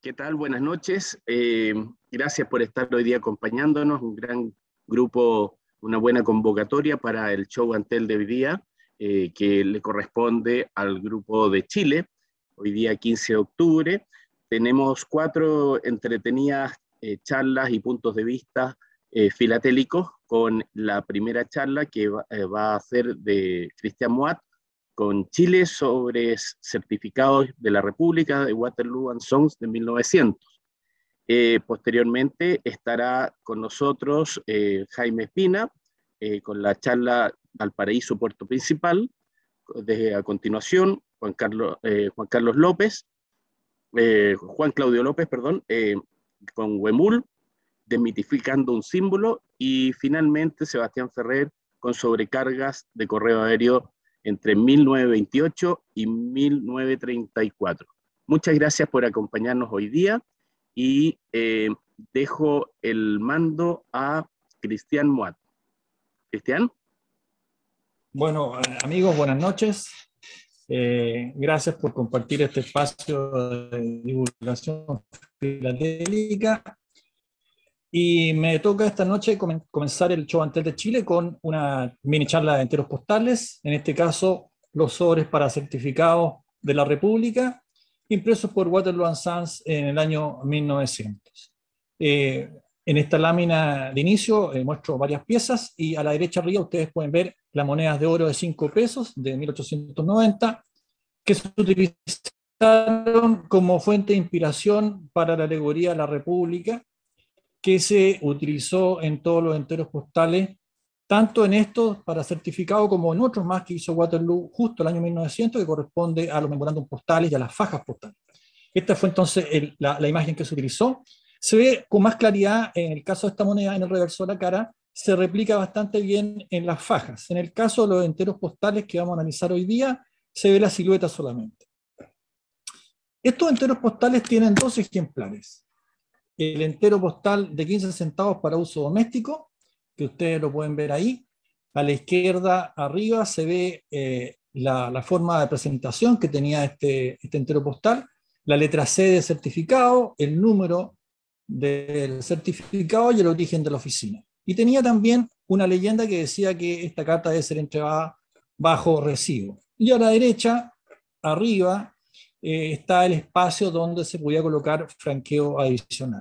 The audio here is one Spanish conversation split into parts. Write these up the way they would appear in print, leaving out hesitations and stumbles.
¿Qué tal? Buenas noches. Gracias por estar hoy día acompañándonos. Un gran grupo, una buena convocatoria para el show Antel de hoy día, que le corresponde al grupo de Chile. Hoy día 15 de octubre. Tenemos 4 entretenidas charlas y puntos de vista filatélicos, con la primera charla que va a ser de Cristian Moat, con Chile sobre certificados de la República de Waterloo and Songs de 1900. Posteriormente estará con nosotros Jaime Espina, con la charla Valparaíso Puerto Principal. A continuación, Juan Claudio López, perdón, con Huemul, desmitificando un símbolo, y finalmente Sebastián Ferrer con sobrecargas de correo aéreo entre 1928 y 1934. Muchas gracias por acompañarnos hoy día y dejo el mando a Cristian Moat. Cristian. Bueno, amigos, buenas noches. Gracias por compartir este espacio de divulgación filatélica. Y me toca esta noche comenzar el show Antel de Chile con una mini charla de enteros postales, en este caso los sobres para certificados de la República, impresos por Waterloo and Sons en el año 1900. En esta lámina de inicio muestro varias piezas, y a la derecha arriba ustedes pueden ver las monedas de oro de 5 pesos de 1890, que se utilizaron como fuente de inspiración para la alegoría de la República, que se utilizó en todos los enteros postales, tanto en estos para certificado como en otros más que hizo Waterloo justo el año 1900, que corresponde a los memorándum postales y a las fajas postales. Esta fue entonces la imagen que se utilizó. Se ve con más claridad en el caso de esta moneda, en el reverso de la cara, se replica bastante bien en las fajas. En el caso de los enteros postales que vamos a analizar hoy día, se ve la silueta solamente. Estos enteros postales tienen 2 ejemplares. El entero postal de 15 centavos para uso doméstico, que ustedes lo pueden ver ahí. A la izquierda arriba se ve la forma de presentación que tenía este entero postal, la letra C de certificado, el número del certificado y el origen de la oficina. Y tenía también una leyenda que decía que esta carta debe ser entregada bajo recibo. Y a la derecha, arriba, está el espacio donde se podía colocar franqueo adicional.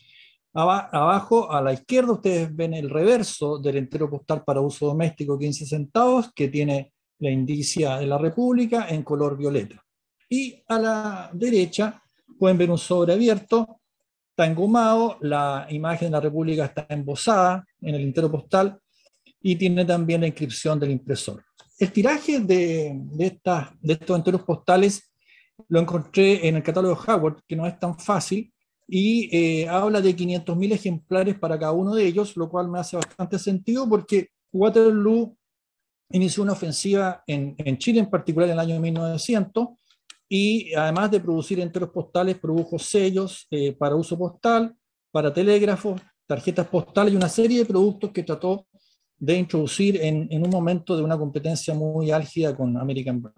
Abajo, a la izquierda, ustedes ven el reverso del entero postal para uso doméstico 15 centavos, que tiene la indicia de la República en color violeta. Y a la derecha pueden ver un sobre abierto, está engomado, la imagen de la República está embosada en el entero postal y tiene también la inscripción del impresor. El tiraje de estos enteros postales lo encontré en el catálogo Howard, que no es tan fácil, y habla de 500.000 ejemplares para cada uno de ellos, lo cual me hace bastante sentido porque Waterloo inició una ofensiva en Chile, en particular en el año 1900, y además de producir enteros postales, produjo sellos para uso postal, para telégrafos, tarjetas postales y una serie de productos que trató de introducir en un momento de una competencia muy álgida con American Bank.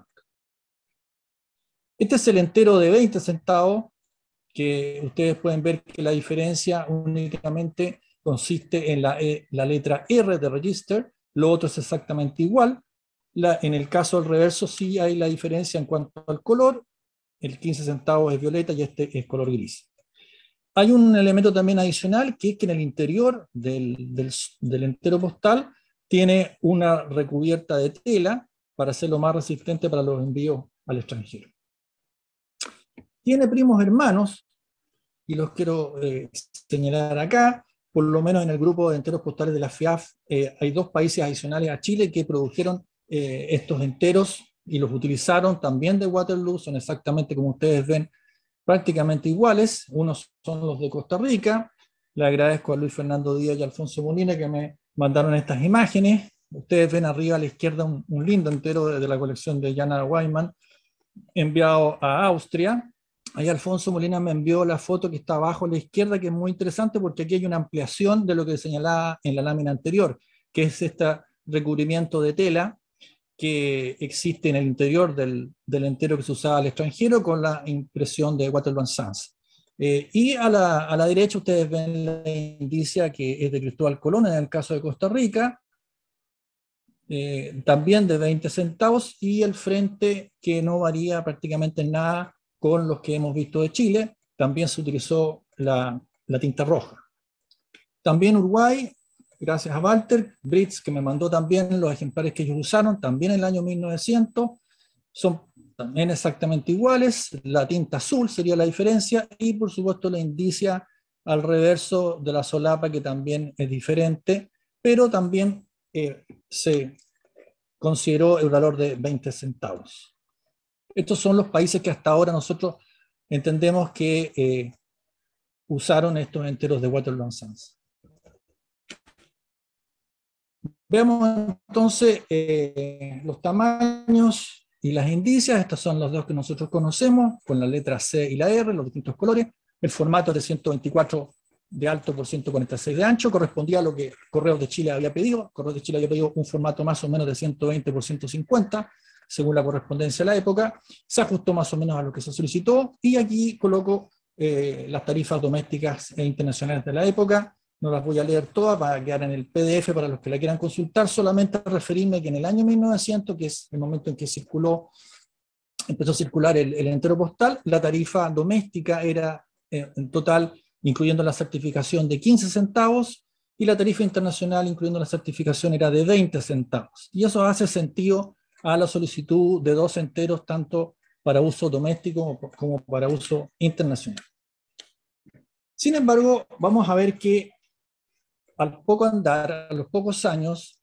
Este es el entero de 20 centavos, que ustedes pueden ver que la diferencia únicamente consiste en la letra R de register, lo otro es exactamente igual. En el caso del reverso sí hay la diferencia en cuanto al color, el 15 centavos es violeta y este es color gris. Hay un elemento también adicional, que es que en el interior del entero postal tiene una recubierta de tela para hacerlo más resistente para los envíos al extranjero. Tiene primos hermanos, y los quiero señalar acá. Por lo menos en el grupo de enteros postales de la FIAF hay 2 países adicionales a Chile que produjeron estos enteros y los utilizaron también de Waterloo. Son exactamente, como ustedes ven, prácticamente iguales. Unos son los de Costa Rica. Le agradezco a Luis Fernando Díaz y Alfonso Molina que me mandaron estas imágenes. Ustedes ven arriba a la izquierda un lindo entero de la colección de Jana Weimann, enviado a Austria. Ahí Alfonso Molina me envió la foto que está abajo a la izquierda, que es muy interesante porque aquí hay una ampliación de lo que señalaba en la lámina anterior, que es este recubrimiento de tela que existe en el interior del entero que se usaba al extranjero con la impresión de Waterloo and Sons. Y a la derecha ustedes ven la indicia que es de Cristóbal Colón en el caso de Costa Rica, también de 20 centavos, y el frente que no varía prácticamente en nada con los que hemos visto de Chile, también se utilizó la tinta roja. También Uruguay, gracias a Walter Britz, que me mandó también los ejemplares que ellos usaron, también en el año 1900, son también exactamente iguales, la tinta azul sería la diferencia, y por supuesto la indicia al reverso de la solapa, que también es diferente, pero también se consideró el valor de 20 centavos. Estos son los países que hasta ahora nosotros entendemos que usaron estos enteros de Waterloo Sans. Veamos entonces los tamaños y las indicias. Estos son los dos que nosotros conocemos, con la letra C y la R, los distintos colores. El formato de 124 de alto por 146 de ancho, correspondía a lo que Correos de Chile había pedido. Correos de Chile había pedido un formato más o menos de 120 por 150, según la correspondencia de la época. Se ajustó más o menos a lo que se solicitó, y aquí coloco las tarifas domésticas e internacionales de la época. No las voy a leer todas, para quedar en el PDF para los que la quieran consultar, solamente referirme que en el año 1900, que es el momento en que empezó a circular el entero postal, la tarifa doméstica era en total, incluyendo la certificación, de 15 centavos, y la tarifa internacional, incluyendo la certificación, era de 20 centavos. Y eso hace sentido a la solicitud de 2 enteros, tanto para uso doméstico como para uso internacional. Sin embargo, vamos a ver que al poco andar, a los pocos años,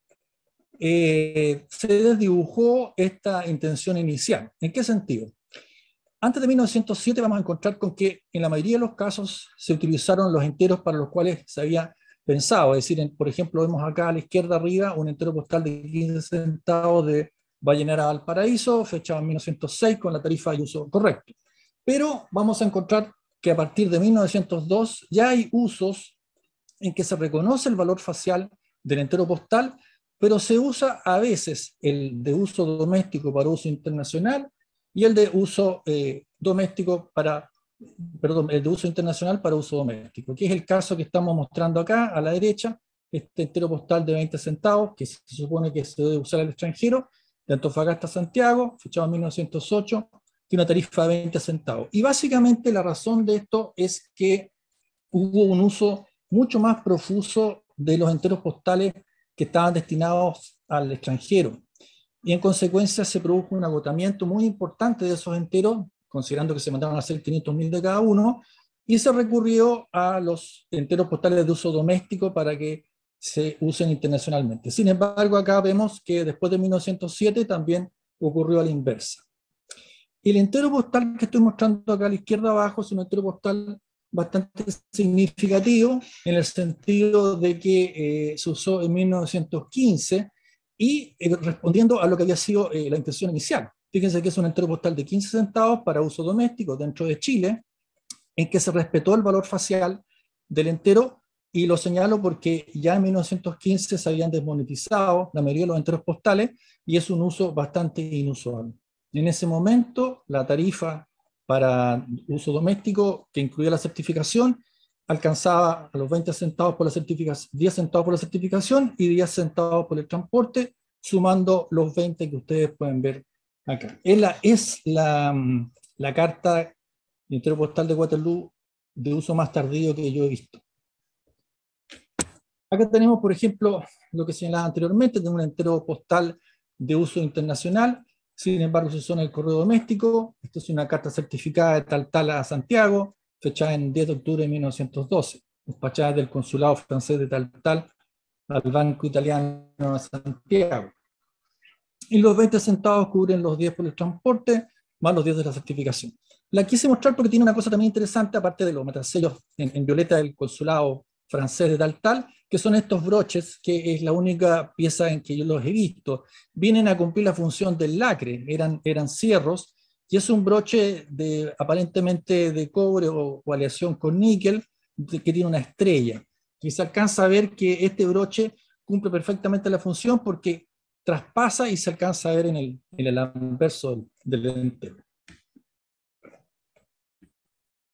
se desdibujó esta intención inicial. ¿En qué sentido? Antes de 1907 vamos a encontrar con que en la mayoría de los casos se utilizaron los enteros para los cuales se había pensado. Es decir, por ejemplo, vemos acá a la izquierda arriba un entero postal de 15 centavos de Vallenera a Valparaíso, fechado en 1906 con la tarifa de uso correcto. Pero vamos a encontrar que a partir de 1902 ya hay usos en que se reconoce el valor facial del entero postal, pero se usa a veces el de uso doméstico para uso internacional y el de uso doméstico para, perdón, el de uso internacional para uso doméstico, que es el caso que estamos mostrando acá a la derecha, este entero postal de 20 centavos, que se supone que se debe usar al extranjero, de Antofagasta a Santiago, fechado en 1908, tiene una tarifa de 20 centavos. Y básicamente la razón de esto es que hubo un uso mucho más profuso de los enteros postales que estaban destinados al extranjero. Y en consecuencia se produjo un agotamiento muy importante de esos enteros, considerando que se mandaban a hacer 500.000 de cada uno, y se recurrió a los enteros postales de uso doméstico para que se usen internacionalmente. Sin embargo, acá vemos que después de 1907 también ocurrió a la inversa. El entero postal que estoy mostrando acá a la izquierda abajo es un entero postal bastante significativo, en el sentido de que se usó en 1915 y respondiendo a lo que había sido la intención inicial. Fíjense que es un entero postal de 15 centavos para uso doméstico dentro de Chile, en que se respetó el valor facial del entero, y lo señalo porque ya en 1915 se habían desmonetizado la mayoría de los enteros postales y es un uso bastante inusual. En ese momento, la tarifa para uso doméstico, que incluía la certificación, alcanzaba a los 20 centavos por la certificación, 10 centavos por la certificación y 10 centavos por el transporte, sumando los 20 que ustedes pueden ver acá. Es la carta de entero postal de Waterloo de uso más tardío que yo he visto. Acá tenemos, por ejemplo, lo que señalaba anteriormente, de un entero postal de uso internacional. Sin embargo, se usó en el correo doméstico. Esta es una carta certificada de tal a Santiago, fechada en 10 de octubre de 1912, despachada del consulado francés de tal al Banco Italiano de Santiago. Y los 20 centavos cubren los 10 por el transporte, más los 10 de la certificación. La quise mostrar porque tiene una cosa también interesante, aparte de los metasellos en violeta del consulado francés de tal, que son estos broches, que es la única pieza en que yo los he visto. Vienen a cumplir la función del lacre, eran cierros, y es un broche aparentemente de cobre o aleación con níquel, que tiene una estrella. Y se alcanza a ver que este broche cumple perfectamente la función porque traspasa y se alcanza a ver en el anverso del entero.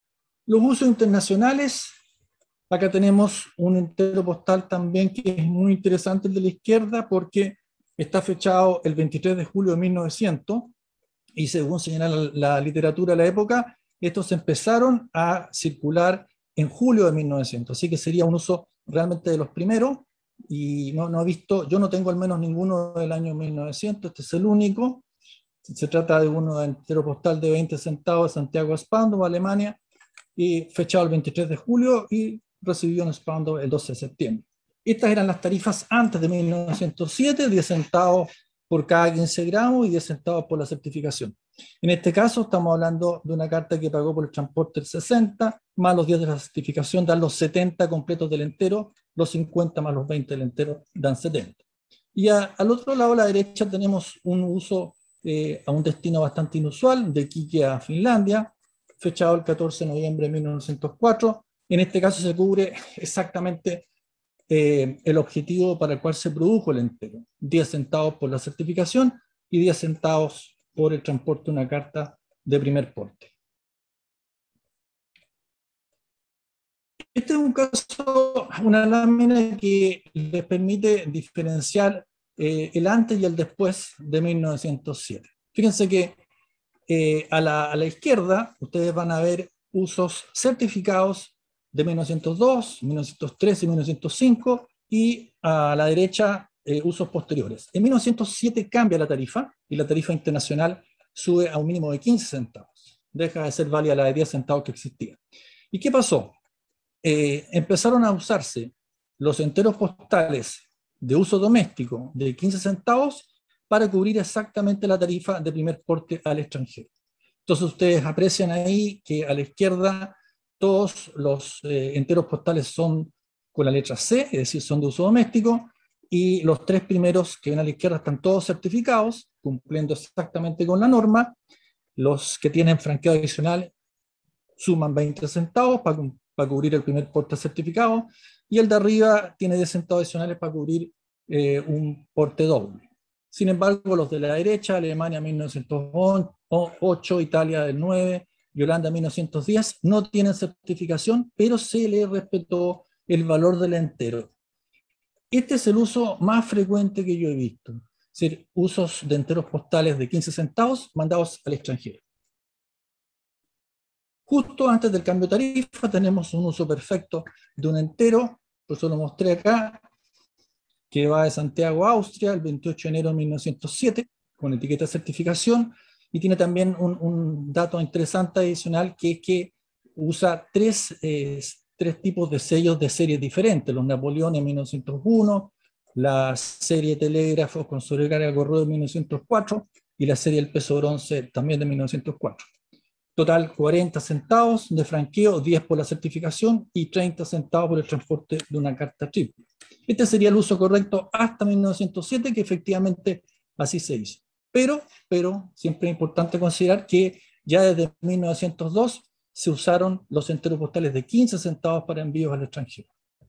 Los usos internacionales, acá tenemos un entero postal también que es muy interesante, el de la izquierda, porque está fechado el 23 de julio de 1900, y según señala la literatura de la época, estos empezaron a circular en julio de 1900, así que sería un uso realmente de los primeros, y no he visto, yo no tengo al menos ninguno del año 1900, este es el único. Se trata de uno de entero postal de 20 centavos de Santiago a Spandau, Alemania, y fechado el 23 de julio y recibió en Spandau el 12 de septiembre. Estas eran las tarifas antes de 1907, 10 centavos por cada 15 gramos y 10 centavos por la certificación. En este caso estamos hablando de una carta que pagó por el transporte el 60, más los 10 de la certificación dan los 70 completos del entero, los 50 más los 20 del entero dan 70. Y al otro lado, a la derecha, tenemos un uso a un destino bastante inusual, de Iquique a Finlandia, fechado el 14 de noviembre de 1904. En este caso se cubre exactamente el objetivo para el cual se produjo el entero, 10 centavos por la certificación y 10 centavos por el transporte de una carta de primer porte. Este es un caso, una lámina que les permite diferenciar el antes y el después de 1907. Fíjense que a la izquierda ustedes van a ver usos certificados de 1902, 1903 y 1905, y a la derecha usos posteriores. En 1907 cambia la tarifa y la tarifa internacional sube a un mínimo de 15 centavos. Deja de ser válida la de 10 centavos que existía. ¿Y qué pasó? Empezaron a usarse los enteros postales de uso doméstico de 15 centavos para cubrir exactamente la tarifa de primer porte al extranjero. Entonces ustedes aprecian ahí que a la izquierda todos los enteros postales son con la letra C, es decir, son de uso doméstico, y los tres primeros que ven a la izquierda están todos certificados, cumpliendo exactamente con la norma. Los que tienen franqueo adicional suman 20 centavos para cubrir el primer porte certificado, y el de arriba tiene 10 centavos adicionales para cubrir un porte doble. Sin embargo, los de la derecha, Alemania 1908, Italia del 9 y Holanda 1910, no tienen certificación, pero se le respetó el valor del entero. Este es el uso más frecuente que yo he visto, es decir, usos de enteros postales de 15 centavos mandados al extranjero. Justo antes del cambio de tarifa tenemos un uso perfecto de un entero, por eso lo mostré acá, que va de Santiago a Austria el 28 de enero de 1907, con etiqueta de certificación, y tiene también un dato interesante adicional, que es que usa tres tipos de sellos de series diferentes: los Napoleón en 1901, la serie Telégrafos con sobrecarga correo de 1904 y la serie El Peso Bronce también de 1904. Total 40 centavos de franqueo, 10 por la certificación y 30 centavos por el transporte de una carta triple. Este sería el uso correcto hasta 1907, que efectivamente así se hizo. Pero siempre es importante considerar que ya desde 1902 se usaron los enteros postales de 15 centavos para envíos al extranjero.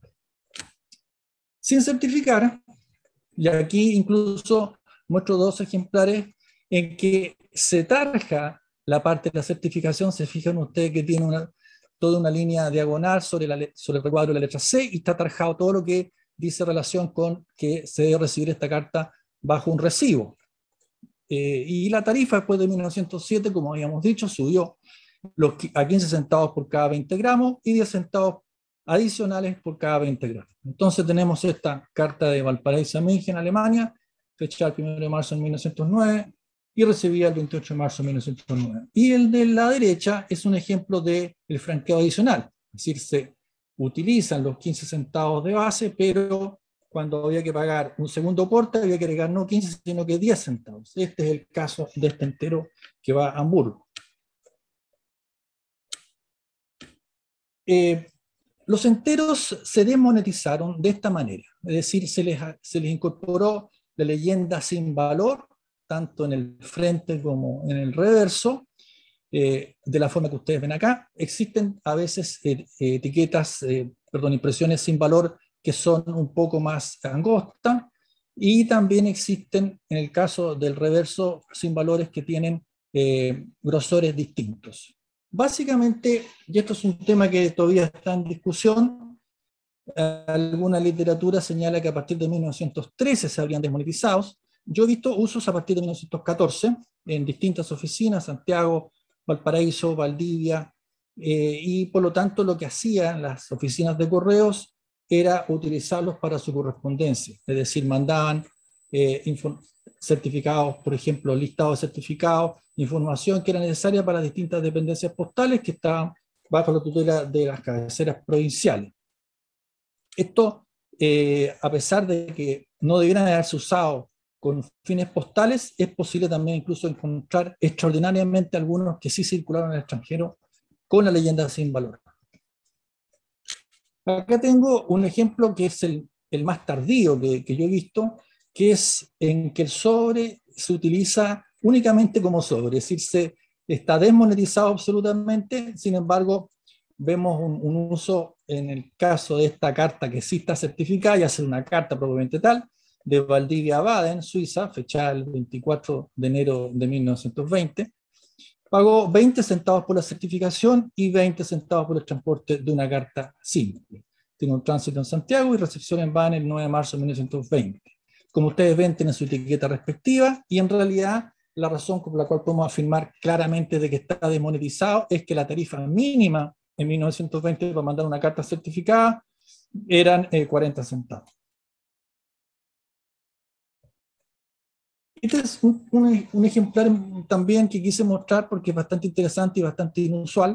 Sin certificar, y aquí incluso muestro dos ejemplares en que se tarja la parte de la certificación. Se fijan ustedes que tiene toda una línea diagonal sobre el recuadro de la letra C, y está tarjado todo lo que dice relación con que se debe recibir esta carta bajo un recibo. Y la tarifa después de 1907, como habíamos dicho, subió a 15 centavos por cada 20 gramos y 10 centavos adicionales por cada 20 gramos. Entonces tenemos esta carta de Valparaíso a München, Alemania, fechada el 1 de marzo de 1909 y recibida el 28 de marzo de 1909. Y el de la derecha es un ejemplo del franqueo adicional, es decir, se utilizan los 15 centavos de base, pero cuando había que pagar un segundo porte había que agregar no 15, sino que 10 centavos. Este es el caso de este entero que va a Hamburgo. Los enteros se desmonetizaron de esta manera, es decir, se les incorporó la leyenda sin valor, tanto en el frente como en el reverso, de la forma que ustedes ven acá. Existen a veces impresiones sin valor que son un poco más angostas, y también existen, en el caso del reverso, sin valores que tienen grosores distintos. Básicamente, y esto es un tema que todavía está en discusión, alguna literatura señala que a partir de 1913 se habrían desmonetizado. Yo he visto usos a partir de 1914 en distintas oficinas, Santiago, Valparaíso, Valdivia, y por lo tanto lo que hacían las oficinas de correos era utilizarlos para su correspondencia, es decir, mandaban certificados, por ejemplo, listados de certificados, información que era necesaria para distintas dependencias postales que estaban bajo la tutela de las cabeceras provinciales. Esto, a pesar de que no debieran haberse usado con fines postales, es posible también incluso encontrar extraordinariamente algunos que sí circularon en el extranjero con la leyenda sin valor. Acá tengo un ejemplo que es el más tardío que yo he visto, que es en que el sobre se utiliza únicamente como sobre, es decir, está desmonetizado absolutamente, sin embargo, vemos un uso en el caso de esta carta que sí está certificada, y hace una carta probablemente tal, de Valdivia a Baden, Suiza, fechada el 24 de enero de 1920, pagó 20 centavos por la certificación y 20 centavos por el transporte de una carta simple. Tiene un tránsito en Santiago y recepción en Baden el 9 de marzo de 1920. Como ustedes ven, tiene su etiqueta respectiva, y en realidad la razón por la cual podemos afirmar claramente de que está desmonetizado es que la tarifa mínima en 1920 para mandar una carta certificada eran 40 centavos. Este es un ejemplar también que quise mostrar porque es bastante interesante y bastante inusual.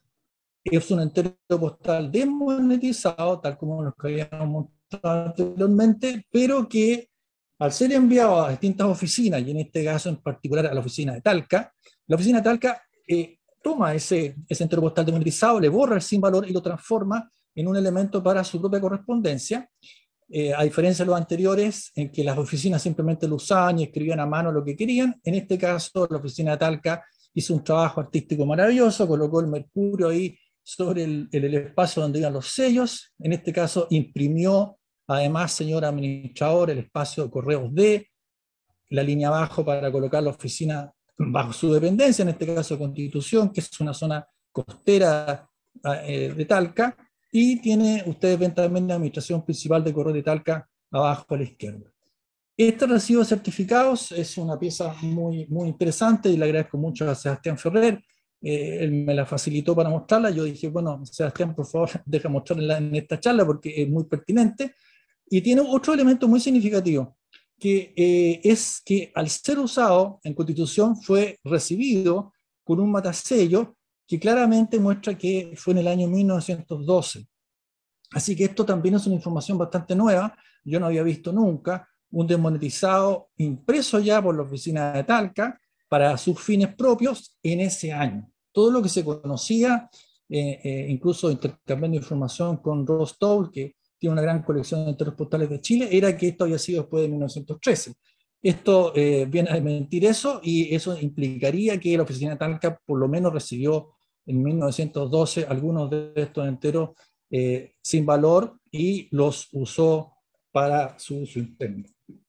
Es un entero postal desmonetizado, tal como los que habíamos mostrado anteriormente, pero que al ser enviado a distintas oficinas, y en este caso en particular a la oficina de Talca, la oficina de Talca toma ese entero postal desmonetizado, le borra el sin valor y lo transforma en un elemento para su propia correspondencia. A diferencia de los anteriores, en que las oficinas simplemente lo usaban y escribían a mano lo que querían, en este caso la oficina de Talca hizo un trabajo artístico maravilloso, colocó el mercurio ahí sobre el espacio donde iban los sellos, en este caso imprimió, además, señor administrador, el espacio de correos D, la línea abajo para colocar la oficina bajo su dependencia, en este caso Constitución, que es una zona costera de Talca, y tiene, ustedes ven también la administración principal de correo de Talca abajo a la izquierda. Este recibo de certificados es una pieza muy, muy interesante y le agradezco mucho a Sebastián Ferrer. Él me la facilitó para mostrarla. Yo dije, bueno, Sebastián, por favor, deja mostrarla en esta charla porque es muy pertinente. Y tiene otro elemento muy significativo, que es que al ser usado en Constitución fue recibido con un matasello que claramente muestra que fue en el año 1912. Así que esto también es una información bastante nueva, yo no había visto nunca un desmonetizado impreso ya por la oficina de Talca para sus fines propios en ese año. Todo lo que se conocía, incluso intercambiando información con Ross Toll, que tiene una gran colección de enteros postales de Chile, era que esto había sido después de 1913. Esto viene a desmentir eso, y eso implicaría que la oficina de Talca por lo menos recibió en 1912 algunos de estos enteros sin valor y los usó para su uso interno.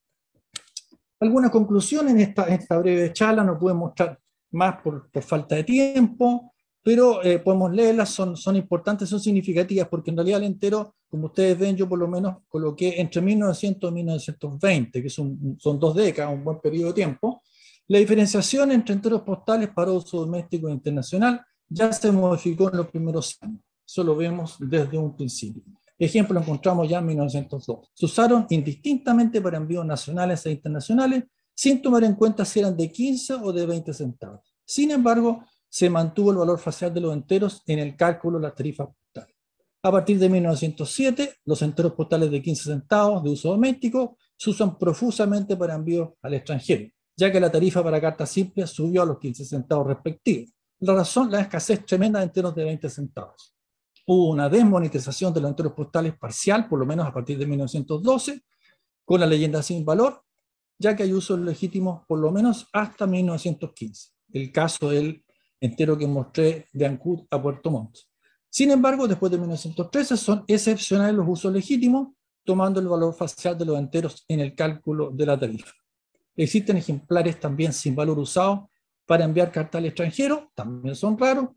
Algunas conclusiones en esta breve charla, no puedo mostrar más por falta de tiempo, pero podemos leerlas, son importantes, son significativas, porque en realidad el entero, como ustedes ven, yo por lo menos coloqué entre 1900 y 1920, que son 2 décadas, un buen periodo de tiempo. La diferenciación entre enteros postales para uso doméstico e internacional ya se modificó en los primeros años. Eso lo vemos desde un principio. Ejemplo, lo encontramos ya en 1902. Se usaron indistintamente para envíos nacionales e internacionales, sin tomar en cuenta si eran de 15 o de 20 centavos. Sin embargo, se mantuvo el valor facial de los enteros en el cálculo de las tarifas postales. A partir de 1907, los enteros postales de 15 centavos de uso doméstico se usan profusamente para envíos al extranjero, ya que la tarifa para cartas simples subió a los 15 centavos respectivos. La razón, la escasez tremenda de enteros de 20 centavos. Hubo una desmonetización de los enteros postales parcial, por lo menos a partir de 1912, con la leyenda sin valor, ya que hay usos legítimos por lo menos hasta 1915. El caso del entero que mostré de Ancud a Puerto Montt. Sin embargo, después de 1913 son excepcionales los usos legítimos, tomando el valor facial de los enteros en el cálculo de la tarifa. Existen ejemplares también sin valor usados para enviar cartas al extranjero, también son raros, pero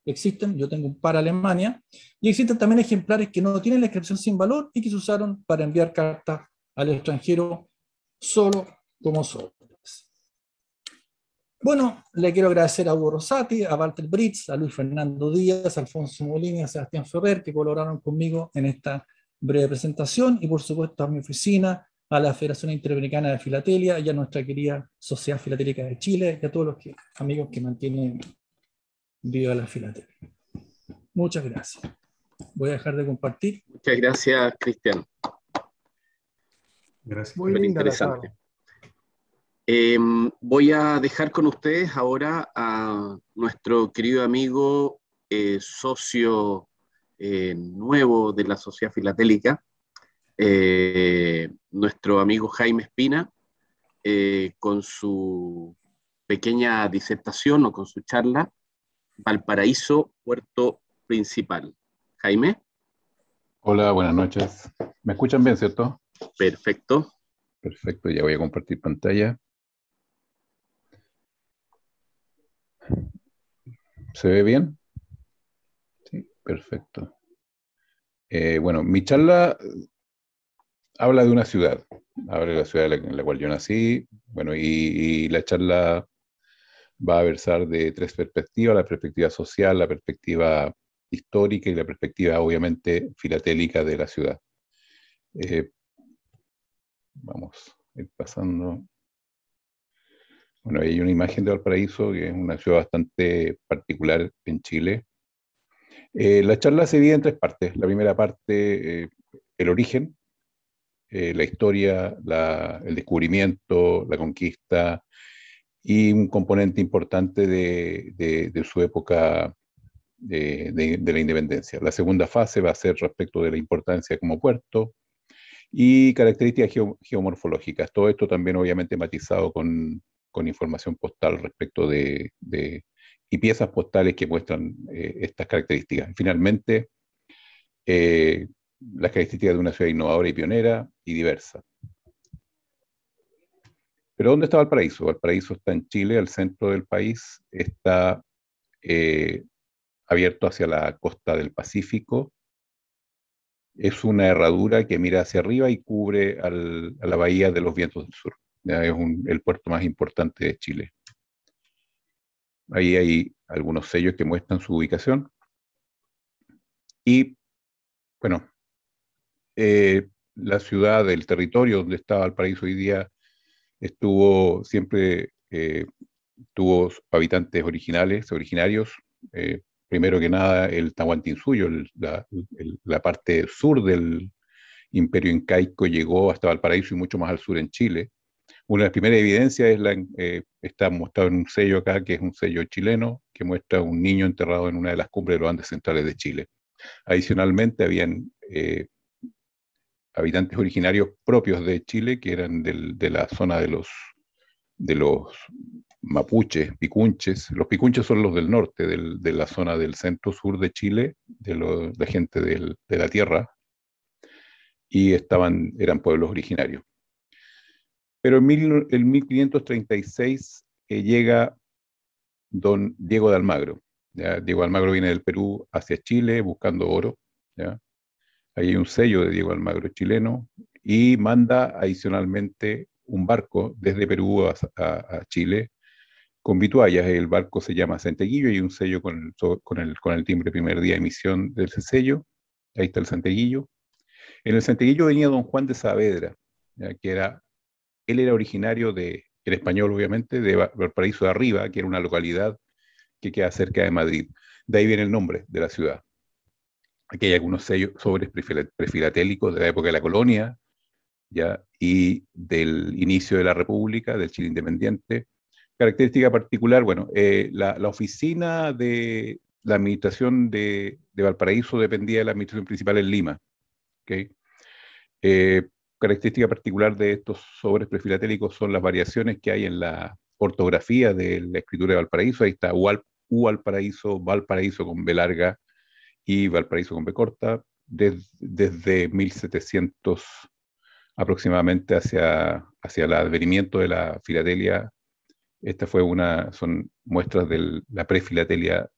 existen, yo tengo un para Alemania, y existen también ejemplares que no tienen la inscripción sin valor y que se usaron para enviar cartas al extranjero solo como sobres. Bueno, le quiero agradecer a Hugo Rosati, a Walter Britz, a Luis Fernando Díaz, a Alfonso Molina, a Sebastián Ferrer, que colaboraron conmigo en esta breve presentación, y por supuesto a mi oficina, a la Federación Interamericana de Filatelia y a nuestra querida Sociedad Filatélica de Chile y a todos los amigos que mantienen viva la filatelia. Muchas gracias. Voy a dejar de compartir. Muchas gracias, Cristian. Gracias. Muy linda la sala. Voy a dejar con ustedes ahora a nuestro querido amigo, socio nuevo de la Sociedad Filatélica, nuestro amigo Jaime Espina, con su pequeña disertación o con su charla, Valparaíso, puerto principal. Jaime. Hola, buenas noches. ¿Me escuchan bien, cierto? Perfecto. Perfecto, ya voy a compartir pantalla. ¿Se ve bien? Sí, perfecto. Bueno, mi charla habla de una ciudad. Habla de la ciudad en la cual yo nací. Bueno, y la charla va a versar de tres perspectivas: la perspectiva social, la perspectiva histórica y la perspectiva, obviamente, filatélica de la ciudad. Vamos a ir pasando. Bueno, hay una imagen de Valparaíso, que es una ciudad bastante particular en Chile. La charla se divide en tres partes. La primera parte, el origen, la historia, el descubrimiento, la conquista, y un componente importante de su época de la independencia. La segunda fase va a ser respecto de la importancia como puerto y características geomorfológicas. Todo esto también obviamente matizado con información postal respecto y piezas postales que muestran estas características. Finalmente, las características de una ciudad innovadora y pionera y diversa. Pero ¿dónde está Valparaíso? Valparaíso está en Chile, al centro del país, está abierto hacia la costa del Pacífico. Es una herradura que mira hacia arriba y cubre a la bahía de los Vientos del Sur. Ya es el puerto más importante de Chile. Ahí hay algunos sellos que muestran su ubicación. Y, bueno, la ciudad, el territorio donde está Valparaíso hoy día, siempre tuvo habitantes originarios. Primero que nada, el Tahuantinsuyo, la parte sur del Imperio Incaico, llegó hasta Valparaíso y mucho más al sur en Chile. Una de las primeras evidencias está mostrado en un sello acá, que es un sello chileno, que muestra un niño enterrado en una de las cumbres de los Andes centrales de Chile. Adicionalmente, habían habitantes originarios propios de Chile, que eran de la zona de los mapuches, picunches. Los picunches son los del norte, de la zona del centro-sur de Chile, de gente de la tierra, y eran pueblos originarios. Pero en 1536 llega don Diego de Almagro. ¿Ya? Diego de Almagro viene del Perú hacia Chile buscando oro. ¿Ya? Ahí hay un sello de Diego de Almagro chileno, y manda adicionalmente un barco desde Perú a Chile con vituallas. El barco se llama Centeguillo y un sello con el timbre primer día de emisión de ese sello. Ahí está el Centeguillo. En el Centeguillo venía don Juan de Saavedra, ¿ya? Él era originario era español obviamente, de Valparaíso de Arriba, que era una localidad que queda cerca de Madrid. De ahí viene el nombre de la ciudad. Aquí hay algunos sobres prefilatélicos de la época de la colonia, ¿ya? Y del inicio de la República, del Chile independiente. Característica particular, bueno, la oficina de la administración de Valparaíso dependía de la administración principal en Lima. ¿Okay? Característica particular de estos sobres prefilatélicos son las variaciones que hay en la ortografía de la escritura de Valparaíso. Ahí está Valparaíso, Valparaíso con B larga y Valparaíso con B corta, desde 1700 aproximadamente hacia el advenimiento de la filatelia. Esta son muestras de la prefilatelia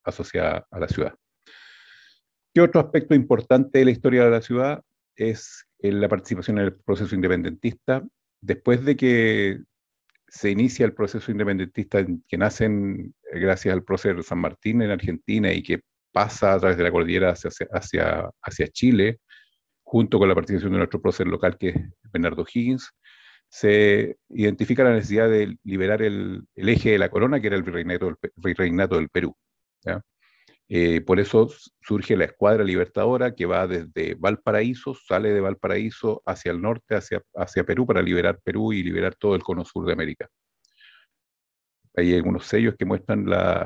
asociada a la ciudad. ¿Qué otro aspecto importante de la historia de la ciudad? Es la participación en el proceso independentista. Después de que se inicia el proceso independentista que nacen gracias al prócer de San Martín en Argentina y que pasa a través de la cordillera hacia Chile, junto con la participación de nuestro prócer local, que es Bernardo Higgins, se identifica la necesidad de liberar el eje de la corona, que era el virreinato del Perú, ¿ya? Por eso surge la Escuadra Libertadora, que va desde Valparaíso, sale de Valparaíso hacia el norte, hacia Perú, para liberar Perú y liberar todo el cono sur de América. Hay algunos sellos que muestran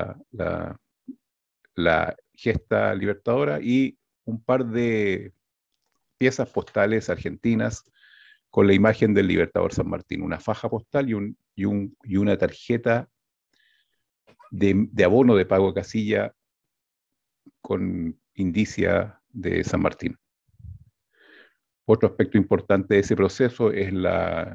la gesta libertadora y un par de piezas postales argentinas con la imagen del Libertador San Martín, una faja postal y una tarjeta de abono de pago a casilla con indicia de San Martín. Otro aspecto importante de ese proceso es en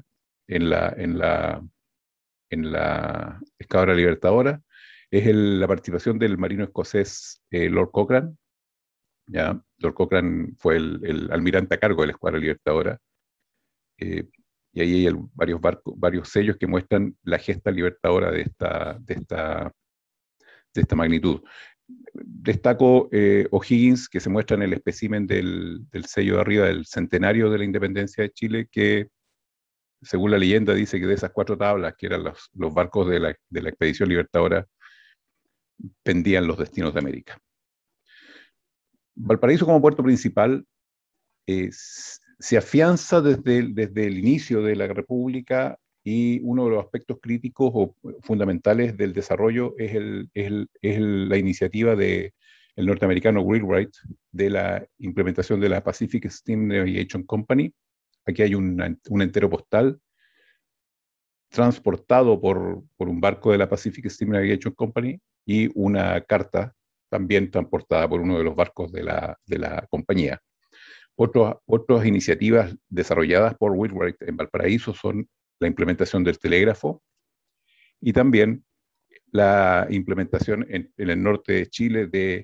la Escuadra Libertadora, es la participación del marino escocés Lord Cochrane. ¿Ya? Lord Cochrane fue el almirante a cargo de la Escuadra Libertadora, y ahí hay varios sellos que muestran la gesta libertadora de esta magnitud. Destaco O'Higgins, que se muestra en el espécimen del sello de arriba del centenario de la independencia de Chile, que según la leyenda dice que de esas 4 tablas, que eran los barcos de la expedición libertadora, pendían los destinos de América. Valparaíso como puerto principal se afianza desde el inicio de la República, y uno de los aspectos críticos o fundamentales del desarrollo es la iniciativa del norteamericano Wheelwright de la implementación de la Pacific Steam Navigation Company. Aquí hay un entero postal transportado por un barco de la Pacific Steam Navigation Company y una carta también transportada por uno de los barcos de la compañía. Otras iniciativas desarrolladas por Wheelwright en Valparaíso son la implementación del telégrafo y también la implementación en el norte de Chile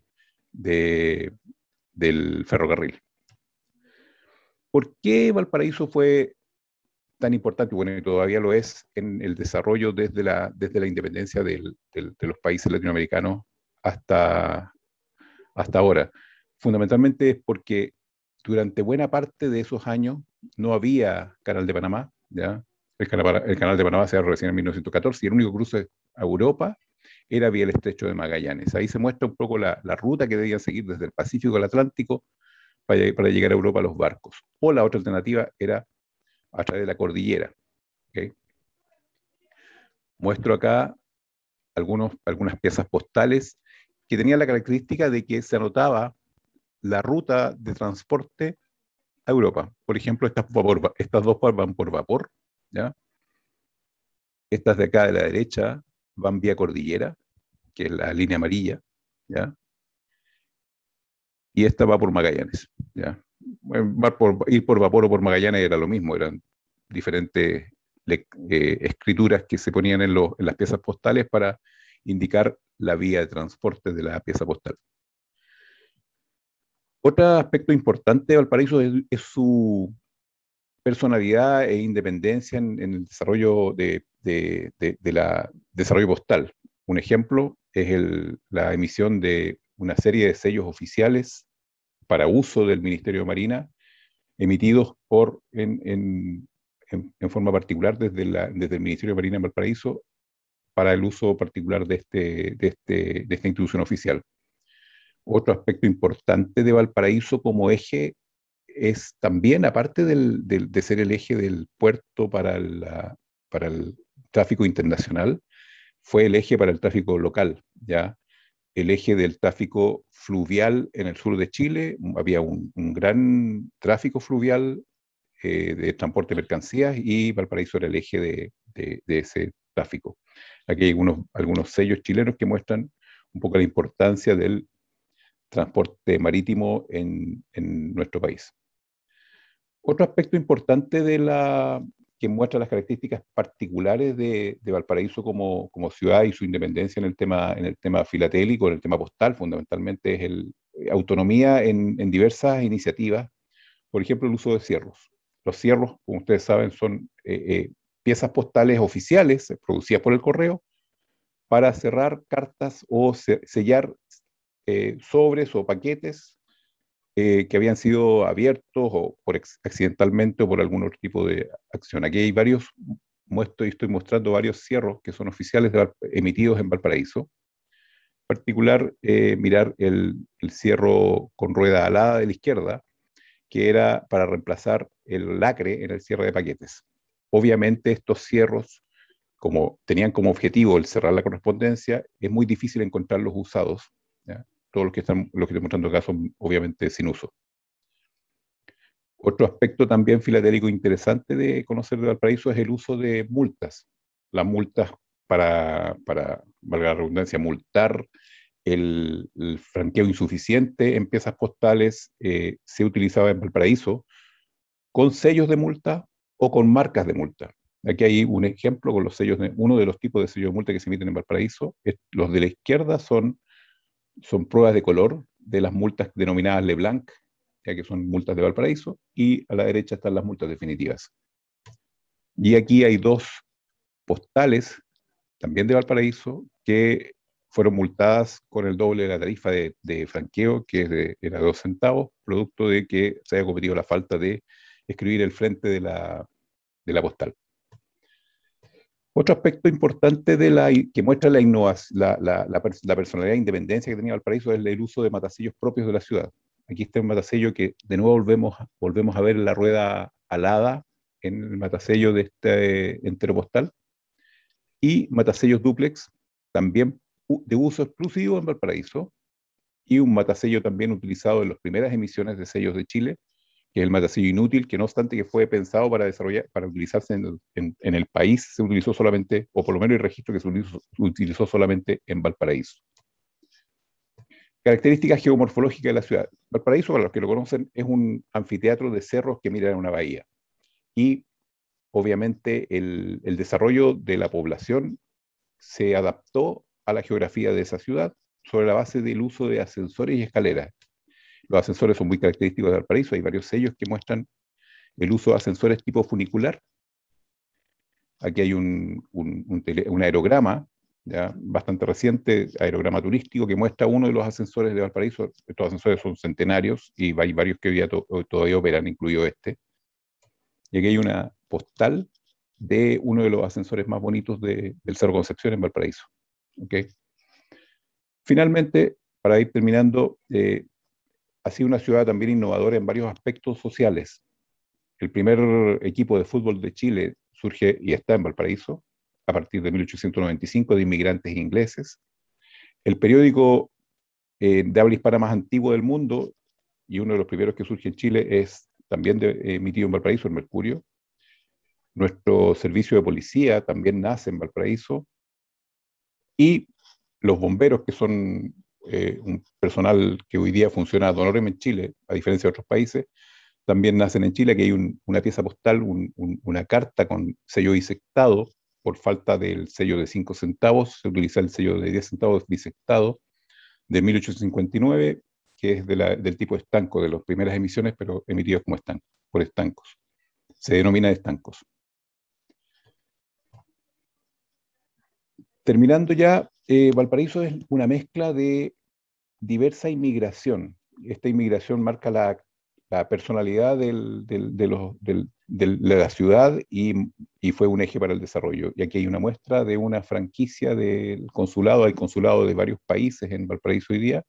del ferrocarril. ¿Por qué Valparaíso fue tan importante? Bueno, y todavía lo es en el desarrollo desde la independencia de los países latinoamericanos hasta ahora. Fundamentalmente es porque durante buena parte de esos años no había Canal de Panamá, ¿ya? El canal de Panamá se abrió recién en 1914 y el único cruce a Europa era vía el Estrecho de Magallanes. Ahí se muestra un poco la ruta que debían seguir desde el Pacífico al Atlántico para llegar a Europa los barcos. O la otra alternativa era a través de la cordillera. ¿Okay? Muestro acá algunas piezas postales que tenían la característica de que se anotaba la ruta de transporte a Europa. Por ejemplo, estas dos van por vapor, ¿ya? Estas de acá de la derecha van vía cordillera, que es la línea amarilla, ¿ya? Y esta va por Magallanes, ¿ya? Ir por vapor o por Magallanes era lo mismo, eran diferentes escrituras que se ponían en las piezas postales para indicar la vía de transporte de la pieza postal. Otro aspecto importante de Valparaíso es su personalidad e independencia en el desarrollo desarrollo postal. Un ejemplo es la emisión de una serie de sellos oficiales para uso del Ministerio de Marina, emitidos en forma particular desde el Ministerio de Marina en Valparaíso para el uso particular de esta institución oficial. Otro aspecto importante de Valparaíso como eje es también, aparte de ser el eje del puerto para el tráfico internacional, fue el eje para el tráfico local, ¿ya? El eje del tráfico fluvial en el sur de Chile. Había un gran tráfico fluvial de transporte de mercancías, y Valparaíso era el eje de ese tráfico. Aquí hay algunos sellos chilenos que muestran un poco la importancia del transporte marítimo en nuestro país. Otro aspecto importante de que muestra las características particulares de Valparaíso como ciudad y su independencia en el tema filatélico, en el tema postal, fundamentalmente es autonomía en diversas iniciativas, por ejemplo, el uso de cierros. Los cierros, como ustedes saben, son piezas postales oficiales producidas por el correo para cerrar cartas o sellar sobres o paquetes que habían sido abiertos o accidentalmente o por algún otro tipo de acción. Aquí hay varios, estoy mostrando varios cierros que son oficiales emitidos en Valparaíso. En particular, mirar el cierro con rueda alada de la izquierda, que era para reemplazar el lacre en el cierre de paquetes. Obviamente estos cierros, como tenían como objetivo el cerrar la correspondencia, es muy difícil encontrarlos usados, ¿ya? Todos los que estoy mostrando acá son obviamente sin uso. Otro aspecto también filatélico interesante de conocer de Valparaíso es el uso de multas. Las multas para valga la redundancia, multar el franqueo insuficiente en piezas postales se utilizaba en Valparaíso con sellos de multa o con marcas de multa. Aquí hay un ejemplo con los sellos, uno de los tipos de sellos de multa que se emiten en Valparaíso. Los de la izquierda son pruebas de color de las multas denominadas Leblanc, ya que son multas de Valparaíso, y a la derecha están las multas definitivas. Y aquí hay dos postales, también de Valparaíso, que fueron multadas con el doble de la tarifa de franqueo, que era 2 centavos, producto de que se haya cometido la falta de escribir el frente de la postal. Otro aspecto importante que muestra la innovación, la personalidad e independencia que tenía Valparaíso es el uso de matasellos propios de la ciudad. Aquí está un matasello que de nuevo volvemos a ver la rueda alada en el matasello de este entero postal, y matasellos dúplex, también de uso exclusivo en Valparaíso, y un matasello también utilizado en las primeras emisiones de sellos de Chile, que es el matasello inútil, que no obstante que fue pensado para utilizarse en el país, se utilizó solamente, o por lo menos el registro que se utilizó solamente en Valparaíso. Características geomorfológicas de la ciudad. Valparaíso, para los que lo conocen, es un anfiteatro de cerros que miran a una bahía. Y obviamente el desarrollo de la población se adaptó a la geografía de esa ciudad sobre la base del uso de ascensores y escaleras. Los ascensores son muy característicos de Valparaíso, hay varios sellos que muestran el uso de ascensores tipo funicular. Aquí hay un aerograma, ya bastante reciente, aerograma turístico, que muestra uno de los ascensores de Valparaíso. Estos ascensores son centenarios y hay varios que todavía operan, incluido este. Y aquí hay una postal de uno de los ascensores más bonitos del Cerro Concepción en Valparaíso. ¿Okay? Finalmente, para ir terminando, ha sido una ciudad también innovadora en varios aspectos sociales. El primer equipo de fútbol de Chile surge y está en Valparaíso a partir de 1895 de inmigrantes ingleses. El periódico de habla hispana más antiguo del mundo y uno de los primeros que surge en Chile es también emitido en Valparaíso, el Mercurio. Nuestro servicio de policía también nace en Valparaíso, y los bomberos, que son un personal que hoy día funciona ad honorem en Chile, a diferencia de otros países, también nacen en Chile. Que hay una pieza postal, una carta con sello disectado por falta del sello de 5 centavos, se utiliza el sello de 10 centavos disectado de 1859, que es del tipo estanco, de las primeras emisiones, pero emitidos como por estancos. Se denomina estancos. Terminando ya, Valparaíso es una mezcla de diversa inmigración. Esta inmigración marca la personalidad de la ciudad y fue un eje para el desarrollo. Y aquí hay una muestra de una franquicia del consulado. Hay consulado de varios países en Valparaíso hoy día.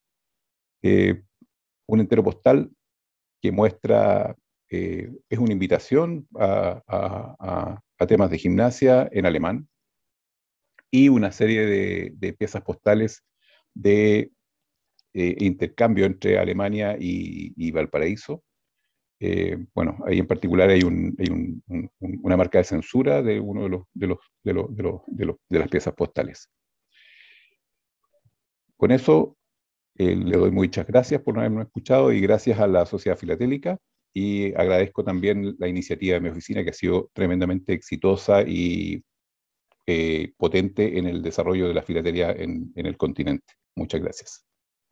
Un entero postal que muestra, es una invitación a temas de gimnasia en alemán, y una serie de piezas postales de intercambio entre Alemania y Valparaíso. Bueno, ahí en particular hay una marca de censura de uno de las piezas postales. Con eso le doy muchas gracias por haberme escuchado, y gracias a la Sociedad Filatélica y agradezco también la iniciativa de mi oficina, que ha sido tremendamente exitosa y potente en el desarrollo de la filatelia en el continente. Muchas gracias.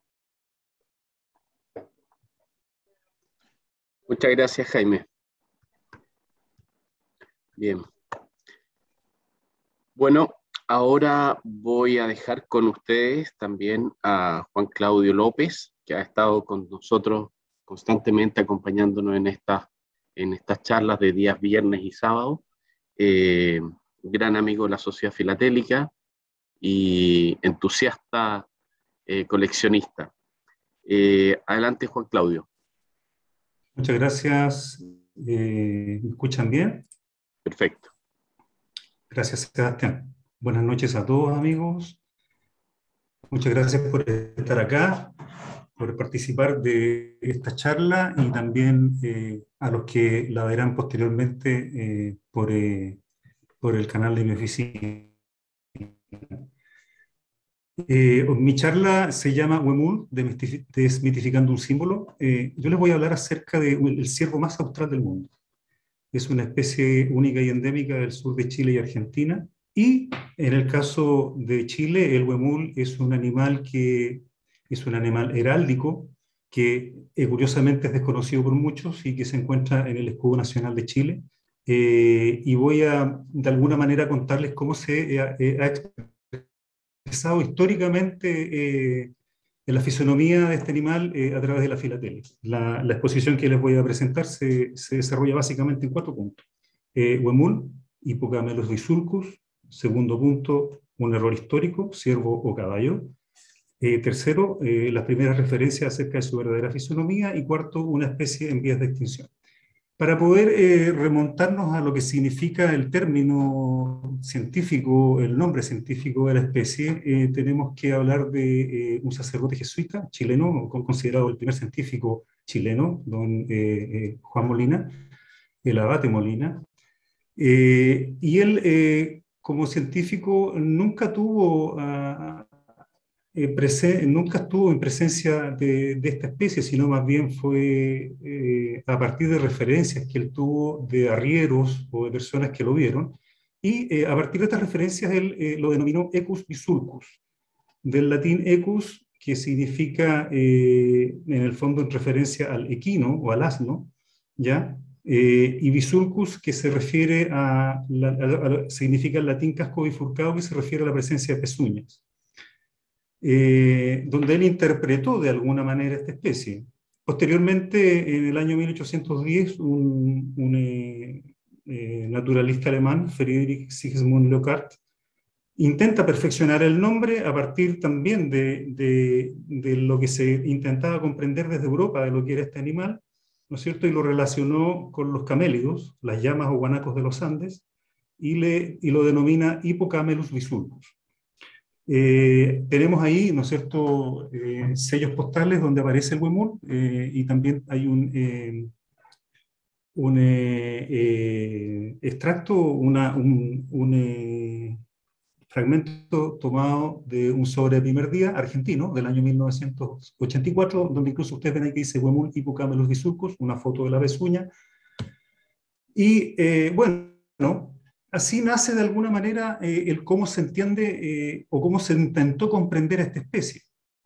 Muchas gracias, Jaime. Bien. Bueno, ahora voy a dejar con ustedes también a Juan Claudio López, que ha estado con nosotros constantemente acompañándonos en estas charlas de días viernes y sábado. Gran amigo de la Sociedad Filatélica y entusiasta coleccionista. Adelante, Juan Claudio. Muchas gracias. ¿Me escuchan bien? Perfecto. Gracias, Sebastián. Buenas noches a todos, amigos. Muchas gracias por estar acá, por participar de esta charla y también a los que la verán posteriormente por el canal de mi oficina. Mi charla se llama Huemul, desmitificando un símbolo. Yo les voy a hablar acerca del ciervo más austral del mundo. Es una especie única y endémica del sur de Chile y Argentina. Y en el caso de Chile, el huemul es un animal heráldico que curiosamente es desconocido por muchos y que se encuentra en el Escudo Nacional de Chile. Y voy a, de alguna manera, contarles cómo se ha expresado históricamente en la fisonomía de este animal a través de la filatelia. La exposición que les voy a presentar se desarrolla básicamente en 4 puntos. Huemul, Hippocamelus bisulcus. Segundo punto, un error histórico, ciervo o caballo. Tercero, las primeras referencias acerca de su verdadera fisonomía. Y cuarto, una especie en vías de extinción. Para poder remontarnos a lo que significa el término científico, el nombre científico de la especie, tenemos que hablar de un sacerdote jesuita chileno, considerado el primer científico chileno, don Juan Molina, el abate Molina. Y él, como científico, nunca estuvo en presencia de esta especie, sino más bien fue a partir de referencias que él tuvo de arrieros o de personas que lo vieron, y a partir de estas referencias él lo denominó Equus bisulcus, del latín equus, que significa en el fondo en referencia al equino o al asno, ¿ya? Y bisulcus, que se refiere significa el latín casco bifurcado, que se refiere a la presencia de pezuñas. Donde él interpretó de alguna manera esta especie. Posteriormente, en el año 1810, un naturalista alemán, Friedrich Sigismund Leocart, intenta perfeccionar el nombre a partir también de lo que se intentaba comprender desde Europa de lo que era este animal, ¿no es cierto? Y lo relacionó con los camélidos, las llamas o guanacos de los Andes, y lo denomina Hippocamelus bisulcus. Tenemos ahí, ¿no es cierto?, sellos postales donde aparece el huemul, y también hay un extracto, un fragmento tomado de un sobre de primer día argentino del año 1984, donde incluso ustedes ven ahí que dice Huemul Hippocamelus bisulcus, una foto de la pezuña. Y bueno, así nace de alguna manera el cómo se entiende o cómo se intentó comprender a esta especie.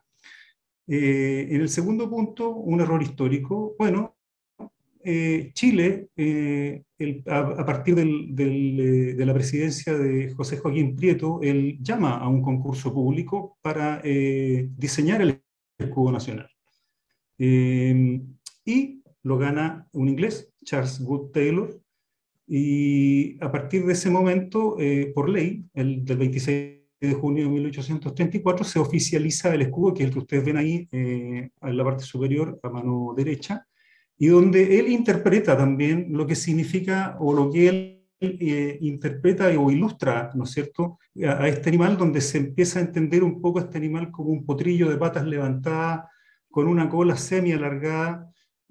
En el segundo punto, un error histórico. Bueno, Chile, a partir de la presidencia de José Joaquín Prieto, él llama a un concurso público para diseñar el escudo nacional. Y lo gana un inglés, Charles Good Taylor, y a partir de ese momento, por ley, del 26 de junio de 1834, se oficializa el escudo, que es el que ustedes ven ahí en la parte superior, a mano derecha, y donde él interpreta también lo que significa, o lo que él interpreta o ilustra, ¿no es cierto?, a este animal, donde se empieza a entender un poco a este animal como un potrillo de patas levantadas, con una cola semi alargada,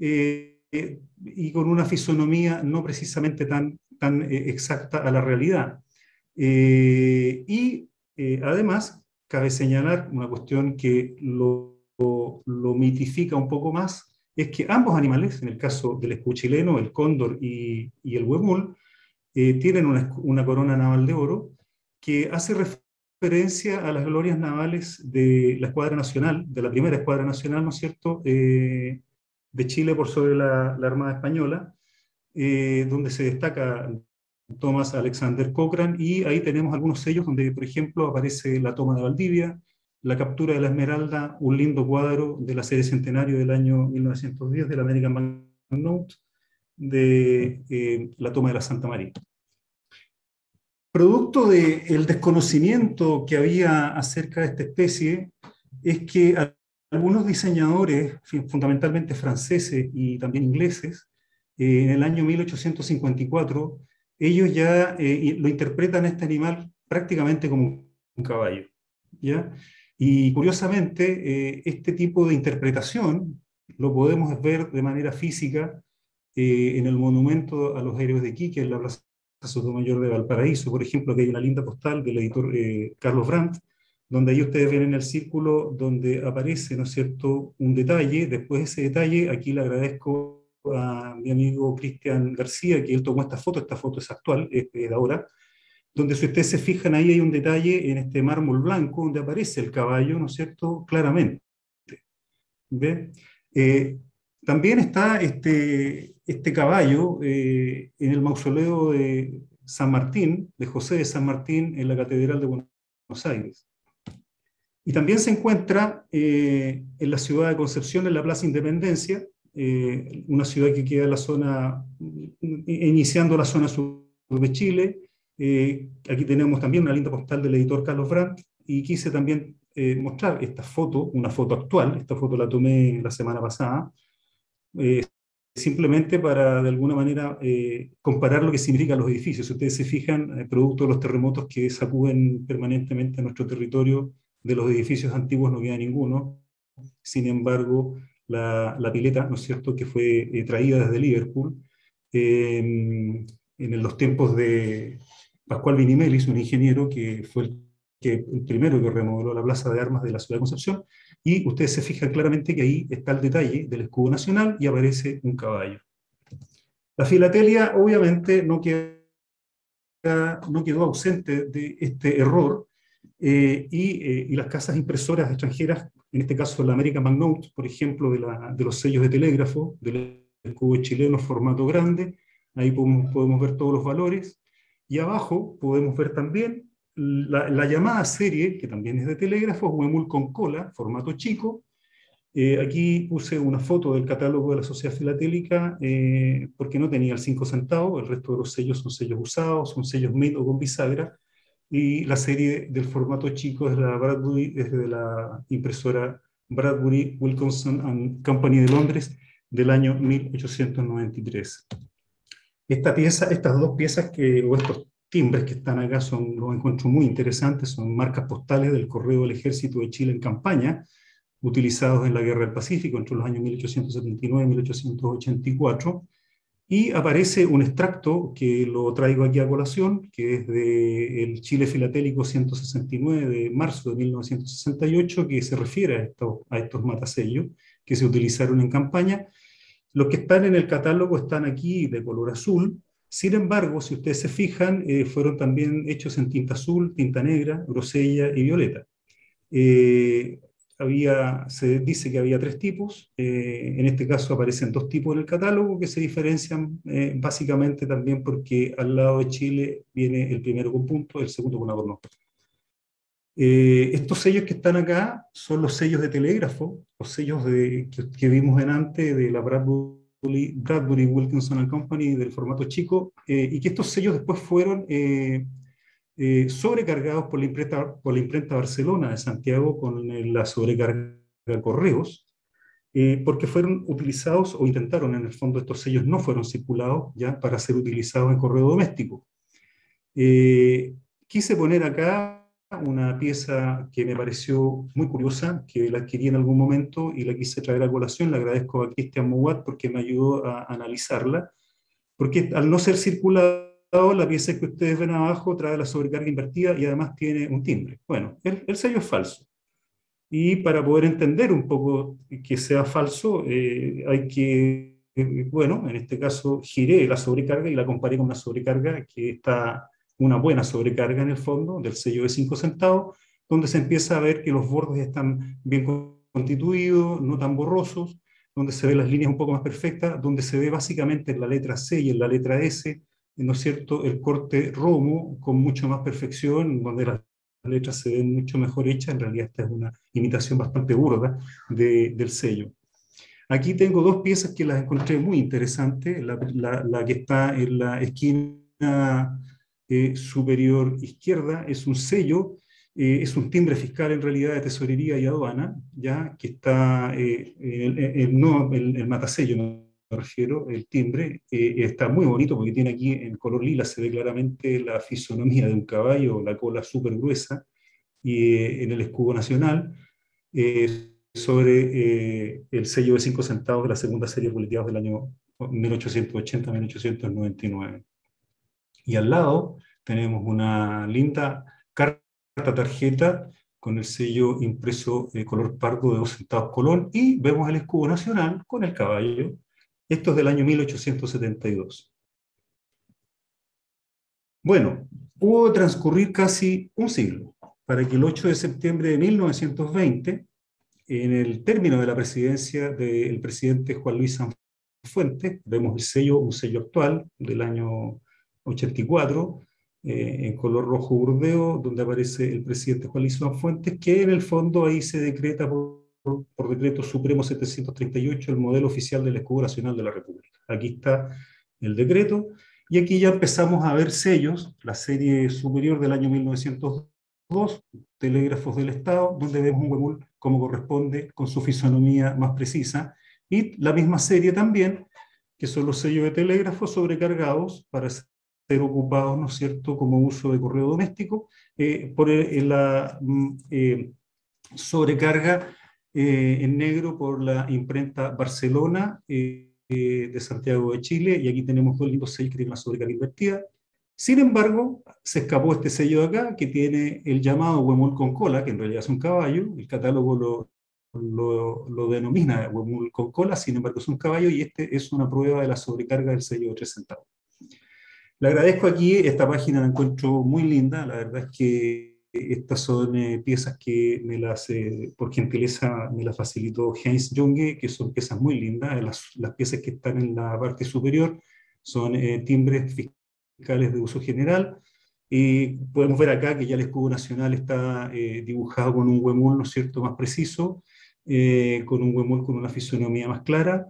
y con una fisonomía no precisamente tan exacta a la realidad. Además, cabe señalar una cuestión que lo mitifica un poco más, es que ambos animales, en el caso del escudo chileno, el cóndor y el huemul, tienen una corona naval de oro que hace referencia a las glorias navales de la Escuadra Nacional, de la primera Escuadra Nacional, ¿no es cierto?, de Chile por sobre la Armada Española, donde se destaca Thomas Alexander Cochrane, y ahí tenemos algunos sellos donde, por ejemplo, aparece la toma de Valdivia, la captura de la Esmeralda, un lindo cuadro de la serie centenario del año 1910 del American Banknote, de la toma de la Santa María. Producto del desconocimiento que había acerca de esta especie, es que algunos diseñadores, fundamentalmente franceses y también ingleses, en el año 1854, ellos ya lo interpretan a este animal prácticamente como un caballo, ¿ya? Y curiosamente, este tipo de interpretación lo podemos ver de manera física en el monumento a los héroes de Iquique, en la Plaza Sotomayor de Valparaíso, por ejemplo, que hay una linda postal del editor Carlos Brandt, donde ahí ustedes ven en el círculo donde aparece, ¿no es cierto?, un detalle. Después de ese detalle, aquí le agradezco a mi amigo Cristian García, que él tomó esta foto es actual, es de ahora, donde si ustedes se fijan ahí hay un detalle en este mármol blanco donde aparece el caballo, ¿no es cierto?, claramente. ¿Ve? También está este caballo en el mausoleo de San Martín, de José de San Martín, en la Catedral de Buenos Aires. Y también se encuentra en la ciudad de Concepción, en la Plaza Independencia, una ciudad que queda en la zona, iniciando la zona sur de Chile. Aquí tenemos también una linda postal del editor Carlos Brandt, y quise también mostrar esta foto, una foto actual. Esta foto la tomé la semana pasada, simplemente para de alguna manera comparar lo que significan los edificios. Si ustedes se fijan, producto de los terremotos que sacuden permanentemente a nuestro territorio, de los edificios antiguos no queda ninguno. Sin embargo, la pileta, ¿no es cierto?, que fue traída desde Liverpool, en los tiempos de Pascual Vinimelis, un ingeniero que fue el primero que remodeló la plaza de armas de la ciudad de Concepción, y ustedes se fijan claramente que ahí está el detalle del escudo nacional y aparece un caballo. La filatelia obviamente no quedó ausente de este error, y las casas impresoras extranjeras, en este caso la American Banknote, por ejemplo, de los sellos de telégrafo, del escudo chileno formato grande, ahí podemos ver todos los valores, y abajo podemos ver también la llamada serie, que también es de telégrafo, huemul con cola, formato chico. Aquí puse una foto del catálogo de la Sociedad Filatélica, porque no tenía el 5 centavos, el resto de los sellos son sellos usados, son sellos made o con bisagra, y la serie del formato chico es de la impresora Bradbury Wilkinson and Company de Londres, del año 1893. Estas dos piezas, o estos timbres que están acá, los encuentro muy interesantes, son marcas postales del Correo del Ejército de Chile en campaña, utilizados en la Guerra del Pacífico entre los años 1879 y 1884, y aparece un extracto que lo traigo aquí a colación, que es del Chile Filatélico 169 de marzo de 1968, que se refiere a estos matasellos que se utilizaron en campaña. Los que están en el catálogo están aquí de color azul. Sin embargo, si ustedes se fijan, fueron también hechos en tinta azul, tinta negra, grosella y violeta. Se dice que había 3 tipos, en este caso aparecen 2 tipos en el catálogo, que se diferencian básicamente también porque al lado de Chile viene el primero con punto, el segundo con adorno. Estos sellos que están acá son los sellos de telégrafo, los sellos que vimos antes de la Bradbury Wilkinson and Company del formato chico, y que estos sellos después fueron sobrecargados por la imprenta Barcelona de Santiago con la sobrecarga Correos, porque fueron utilizados, o intentaron en el fondo, estos sellos no fueron circulados ya para ser utilizados en correo doméstico. Quise poner acá una pieza que me pareció muy curiosa, que la adquirí en algún momento y la quise traer a colación. Le agradezco a Cristian Mouat porque me ayudó a analizarla, porque al no ser circulada, la pieza que ustedes ven abajo trae la sobrecarga invertida y además tiene un timbre. Bueno, el sello es falso. y para poder entender un poco que sea falso, hay que, bueno, en este caso giré la sobrecarga y la comparé con una sobrecarga que está, una buena sobrecarga en el fondo, del sello de 5 centavos, donde se empieza a ver que los bordes están bien constituidos, no tan borrosos, donde se ven las líneas un poco más perfectas, donde se ve básicamente en la letra C y en la letra S, ¿no es cierto?, el corte romo con mucho más perfección, donde las letras se ven mucho mejor hechas. En realidad esta es una imitación bastante burda del sello. Aquí tengo dos piezas que las encontré muy interesantes. La que está en la esquina superior izquierda es un sello, es un timbre fiscal en realidad de tesorería y aduana, ya que está, no el matasello, no me refiero, el timbre, está muy bonito porque tiene aquí en color lila, se ve claramente la fisonomía de un caballo, la cola súper gruesa, y en el escudo nacional, sobre el sello de 5 centavos de la segunda serie de boleteados del año 1880-1899. Y al lado tenemos una linda carta tarjeta con el sello impreso de color pardo de 2 centavos Colón, y vemos el escudo nacional con el caballo. Esto es del año 1872. Bueno, pudo transcurrir casi un siglo para que el 8 de septiembre de 1920, en el término de la presidencia del presidente Juan Luis Sanfuentes, vemos el sello, un sello actual del año 84, en color rojo burdeo, donde aparece el presidente Juan Luis Sanfuentes, que en el fondo ahí se decreta por decreto supremo 738 el modelo oficial del escudo nacional de la República. Aquí está el decreto, y aquí ya empezamos a ver sellos, la serie superior del año 1902, telégrafos del Estado, donde vemos un huemul como corresponde, con su fisonomía más precisa, y la misma serie también, que son los sellos de telégrafos sobrecargados para ser ocupados, ¿no es cierto?, como uso de correo doméstico, por la sobrecarga en negro por la imprenta Barcelona, de Santiago de Chile, y aquí tenemos dos lindos sellos que tienen la sobrecarga invertida. Sin embargo, se escapó este sello de acá, que tiene el llamado huemul con cola, que en realidad es un caballo. El catálogo lo denomina huemul con cola, sin embargo es un caballo, y este es una prueba de la sobrecarga del sello de 3 centavos. Le agradezco aquí, esta página la encuentro muy linda, la verdad es que estas son piezas que por gentileza me las facilitó Heinz Junge, que son piezas muy lindas. Las piezas que están en la parte superior son timbres fiscales de uso general. Y podemos ver acá que ya el escudo nacional está dibujado con un huemul, ¿no es cierto?, más preciso, con un huemul con una fisonomía más clara.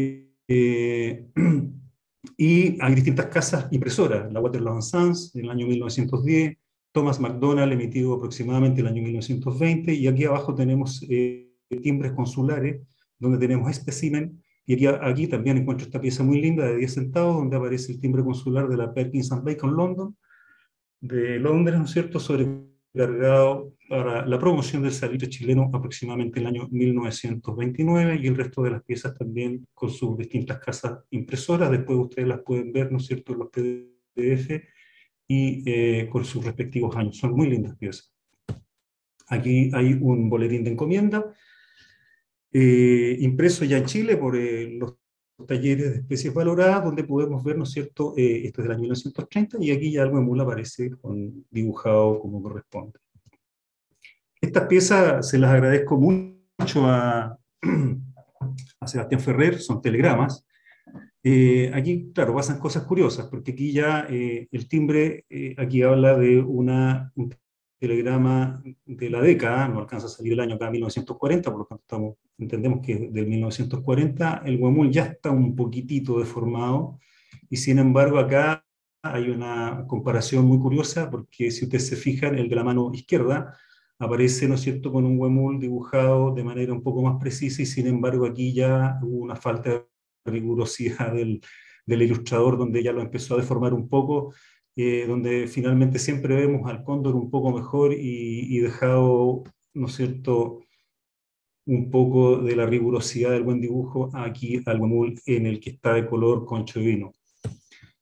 Y hay distintas casas impresoras, la Waterloo & Sons en el año 1910, Thomas McDonald, emitido aproximadamente en el año 1920, y aquí abajo tenemos timbres consulares, donde tenemos espécimen, y aquí también encuentro esta pieza muy linda de 10 centavos, donde aparece el timbre consular de la Perkins and Bacon London, de Londres, ¿no es cierto?, sobrecargado para la promoción del salitre chileno aproximadamente en el año 1929, y el resto de las piezas también con sus distintas casas impresoras. Después ustedes las pueden ver, ¿no es cierto?, en los PDF, y con sus respectivos años. Son muy lindas piezas. Aquí hay un boletín de encomienda, impreso ya en Chile por los talleres de especies valoradas, donde podemos ver, ¿no es cierto?, esto es del año 1930, y aquí ya el huemul aparece dibujado como corresponde. Estas piezas se las agradezco mucho a Sebastián Ferrer, son telegramas. Aquí, claro, pasan cosas curiosas, porque aquí ya el timbre, aquí habla de un telegrama de la década, no alcanza a salir el año acá, 1940, por lo tanto entendemos que del 1940 el huemul ya está un poquitito deformado, y sin embargo acá hay una comparación muy curiosa, porque si ustedes se fijan, el de la mano izquierda aparece, ¿no es cierto?, con un huemul dibujado de manera un poco más precisa, y sin embargo aquí ya hubo una falta de rigurosidad del ilustrador, donde ya lo empezó a deformar un poco, donde finalmente siempre vemos al cóndor un poco mejor, y dejado, ¿no es cierto?, un poco de la rigurosidad del buen dibujo aquí al huemul en el que está de color concho de vino.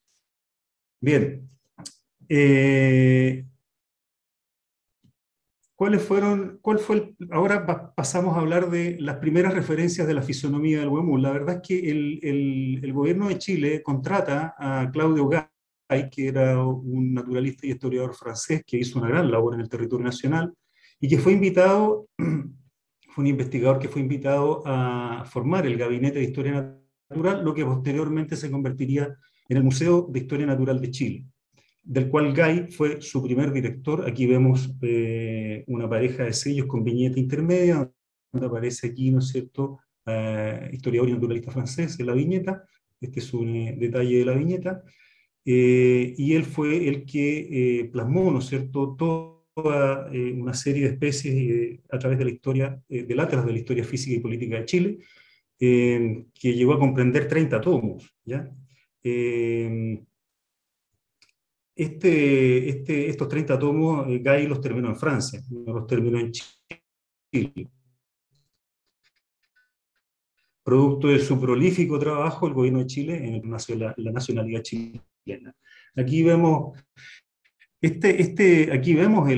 Bien. Ahora pasamos a hablar de las primeras referencias de la fisonomía del huemul. La verdad es que el gobierno de Chile contrata a Claudio Gay, que era un naturalista y historiador francés que hizo una gran labor en el territorio nacional, y que fue invitado, fue un investigador que fue invitado a formar el Gabinete de Historia Natural, lo que posteriormente se convertiría en el Museo de Historia Natural de Chile, del cual Gay fue su primer director. Aquí vemos una pareja de sellos con viñeta intermedia, donde aparece aquí, ¿no es cierto?, historiador y naturalista francés en la viñeta. Este es un detalle de la viñeta. Y él fue el que plasmó, ¿no es cierto?, toda una serie de especies a través de la historia, del Atlas de la Historia Física y Política de Chile, que llegó a comprender 30 tomos, ¿ya? Estos 30 tomos, Gay los terminó en Francia, no los terminó en Chile. Producto de su prolífico trabajo, el gobierno de Chile nació la nacionalidad chilena. Aquí vemos, aquí vemos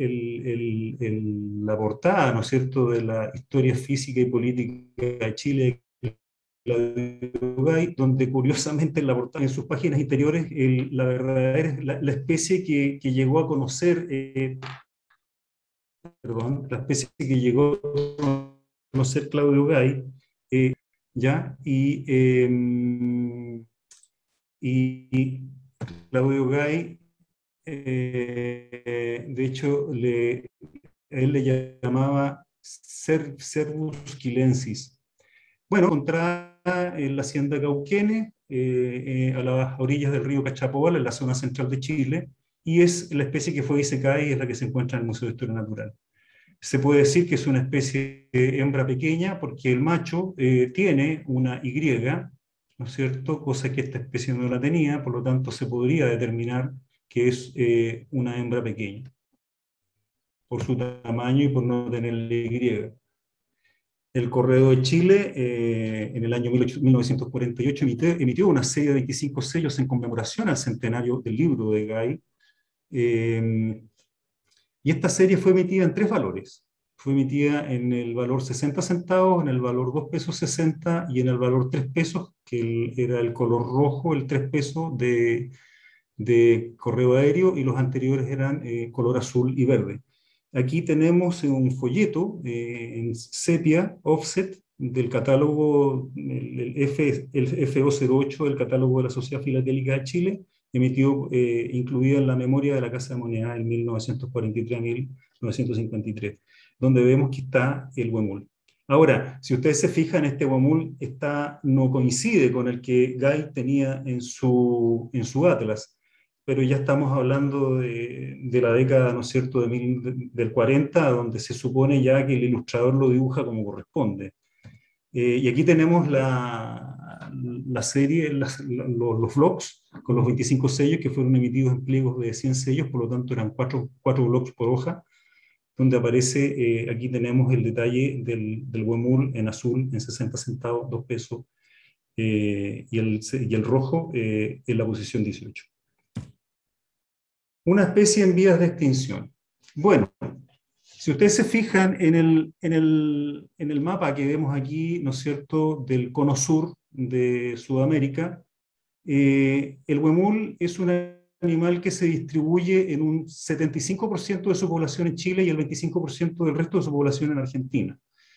la portada, ¿no es cierto?, de la historia física y política de Chile, donde curiosamente en la portada, en sus páginas interiores, la verdadera la especie que llegó a conocer, la especie que llegó a conocer Claudio Gay, ¿ya? Y Claudio Gay, de hecho, él le llamaba Cervus quilensis. Bueno, encontrada en la hacienda Cauquenes, a las orillas del río Cachapoal, en la zona central de Chile, y es la especie que fue disecada y es la que se encuentra en el Museo de Historia Natural. Se puede decir que es una especie de hembra pequeña porque el macho tiene una Y, ¿no es cierto?, cosa que esta especie no la tenía, por lo tanto se podría determinar que es una hembra pequeña, por su tamaño y por no tener la Y. El Correo de Chile, en el año 1948, emitió una serie de 25 sellos en conmemoración al centenario del libro de Gay. Y esta serie fue emitida en 3 valores. Fue emitida en el valor 60 centavos, en el valor 2 pesos 60 y en el valor 3 pesos, que era el color rojo, el 3 pesos de correo aéreo, y los anteriores eran color azul y verde. Aquí tenemos un folleto en sepia, offset, del catálogo, el FO08 del catálogo de la Sociedad Filatélica de Chile, emitido, incluida en la memoria de la Casa de Moneda en 1943 a 1953, donde vemos que está el huemul. Ahora, si ustedes se fijan, este huemul no coincide con el que Gay tenía en su atlas, pero ya estamos hablando de la década, ¿no es cierto?, del 40, donde se supone ya que el ilustrador lo dibuja como corresponde. Y aquí tenemos la serie, los blogs, con los 25 sellos que fueron emitidos en pliegos de 100 sellos, por lo tanto eran 4 blogs por hoja, donde aparece, aquí tenemos el detalle del huemul en azul, en 60 centavos, 2 pesos, y el rojo en la posición 18. Una especie en vías de extinción. Bueno, si ustedes se fijan en el mapa que vemos aquí, ¿no es cierto?, del cono sur de Sudamérica, el huemul es un animal que se distribuye en un 75% de su población en Chile y el 25% del resto de su población en Argentina.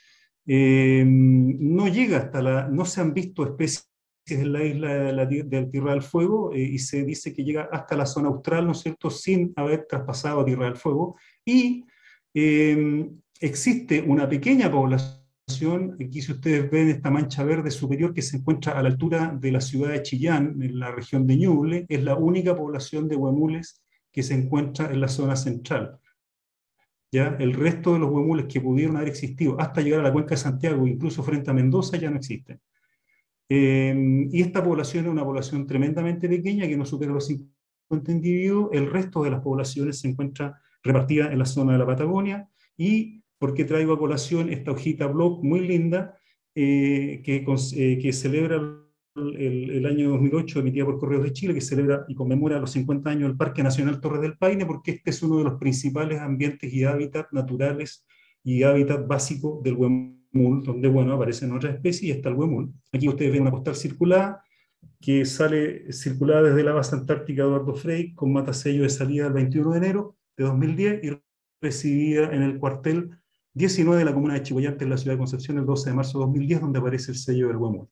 No llega no se han visto especies en la isla de Tierra del Fuego, y se dice que llega hasta la zona austral, ¿no es cierto?, sin haber traspasado a Tierra del Fuego, y existe una pequeña población, aquí si ustedes ven esta mancha verde superior que se encuentra a la altura de la ciudad de Chillán, en la región de Ñuble, es la única población de huemules que se encuentra en la zona central. ¿Ya? El resto de los huemules que pudieron haber existido hasta llegar a la cuenca de Santiago, incluso frente a Mendoza, ya no existen. Y esta población es una población tremendamente pequeña que no supera los 50 individuos. El resto de las poblaciones se encuentra repartida en la zona de la Patagonia. Y porque traigo a colación esta hojita blog muy linda que celebra el año 2008, emitida por Correos de Chile, que celebra y conmemora los 50 años del Parque Nacional Torres del Paine, porque este es uno de los principales ambientes y hábitats naturales y hábitat básico del huemul, donde, bueno, aparecen otras especies y está el huemul. Aquí ustedes ven una postal circulada, que sale circulada desde la base antártica Eduardo Frei, con matasello de salida el 21 de enero de 2010 y recibida en el cuartel 19 de la comuna de Chihuayante, en la ciudad de Concepción, el 12 de marzo de 2010, donde aparece el sello del huemul.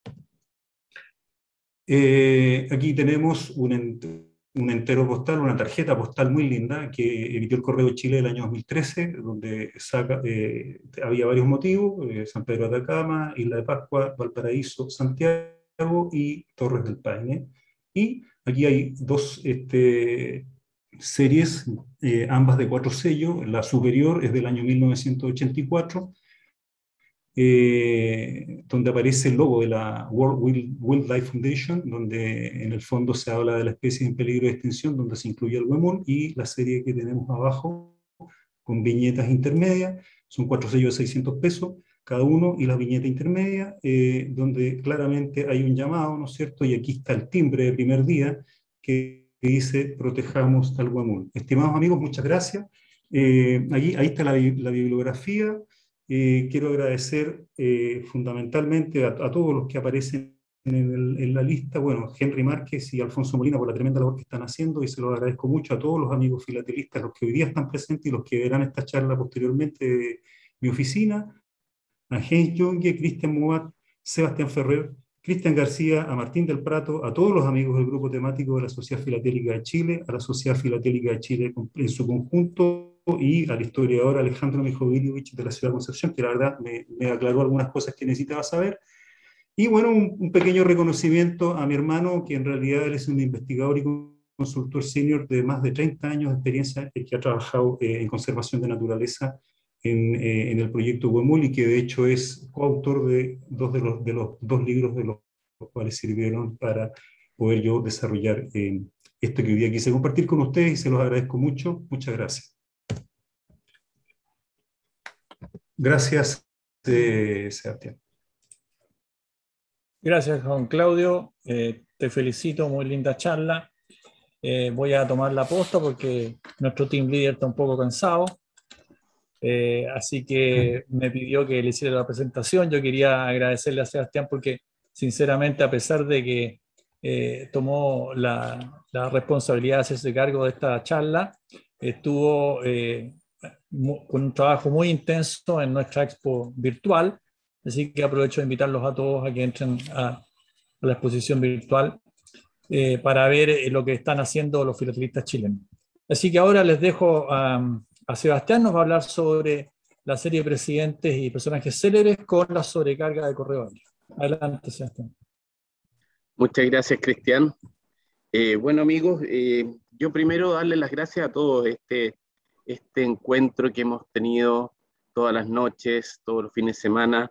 Aquí tenemos un entero postal, una tarjeta postal muy linda que emitió el Correo de Chile el año 2013, donde había varios motivos: San Pedro de Atacama, Isla de Pascua, Valparaíso, Santiago y Torres del Paine. Y aquí hay dos series, ambas de 4 sellos. La superior es del año 1984, donde aparece el logo de la World Wildlife Foundation, donde en el fondo se habla de la especie en peligro de extinción, donde se incluye el huemul, y la serie que tenemos abajo con viñetas intermedias. Son 4 sellos de 600 pesos cada uno, y la viñeta intermedia, donde claramente hay un llamado, ¿no es cierto? Y aquí está el timbre de primer día que dice: protejamos al huemul. Estimados amigos, muchas gracias. Ahí está la bibliografía. Quiero agradecer fundamentalmente a todos los que aparecen en la lista. Bueno, Henry Márquez y Alfonso Molina, por la tremenda labor que están haciendo, y se los agradezco mucho a todos los amigos filatelistas, los que hoy día están presentes y los que verán esta charla posteriormente de mi oficina, a Heinz Junge, Cristian Muat, Sebastián Ferrer, Cristian García, a Martín del Prato, a todos los amigos del grupo temático de la Sociedad Filatélica de Chile, a la Sociedad Filatélica de Chile en su conjunto, y al historiador Alejandro Mijovilovich de la Ciudad de Concepción, que la verdad me aclaró algunas cosas que necesitaba saber. Y bueno, un pequeño reconocimiento a mi hermano, que en realidad él es un investigador y consultor senior de más de 30 años de experiencia, que ha trabajado en conservación de naturaleza en el proyecto Huemul, y que de hecho es coautor de los 2 libros de los cuales sirvieron para poder yo desarrollar esto que hoy día quise compartir con ustedes, y se los agradezco mucho. Muchas gracias. Gracias, Sebastián. Gracias, Juan Claudio. Te felicito, muy linda charla. Voy a tomar la posta porque nuestro team leader está un poco cansado. Así que me pidió que le hiciera la presentación. Yo quería agradecerle a Sebastián porque, sinceramente, a pesar de que tomó la responsabilidad de hacerse cargo de esta charla, estuvo con un trabajo muy intenso en nuestra expo virtual. Así que aprovecho de invitarlos a todos a que entren a la exposición virtual para ver lo que están haciendo los filatelistas chilenos. Así que ahora les dejo a Sebastián. Nos va a hablar sobre la serie de presidentes y personajes célebres con la sobrecarga de correo aéreo. Adelante, Sebastián. Muchas gracias, Cristian. Bueno, amigos, yo primero darle las gracias a todos este encuentro que hemos tenido todas las noches, todos los fines de semana,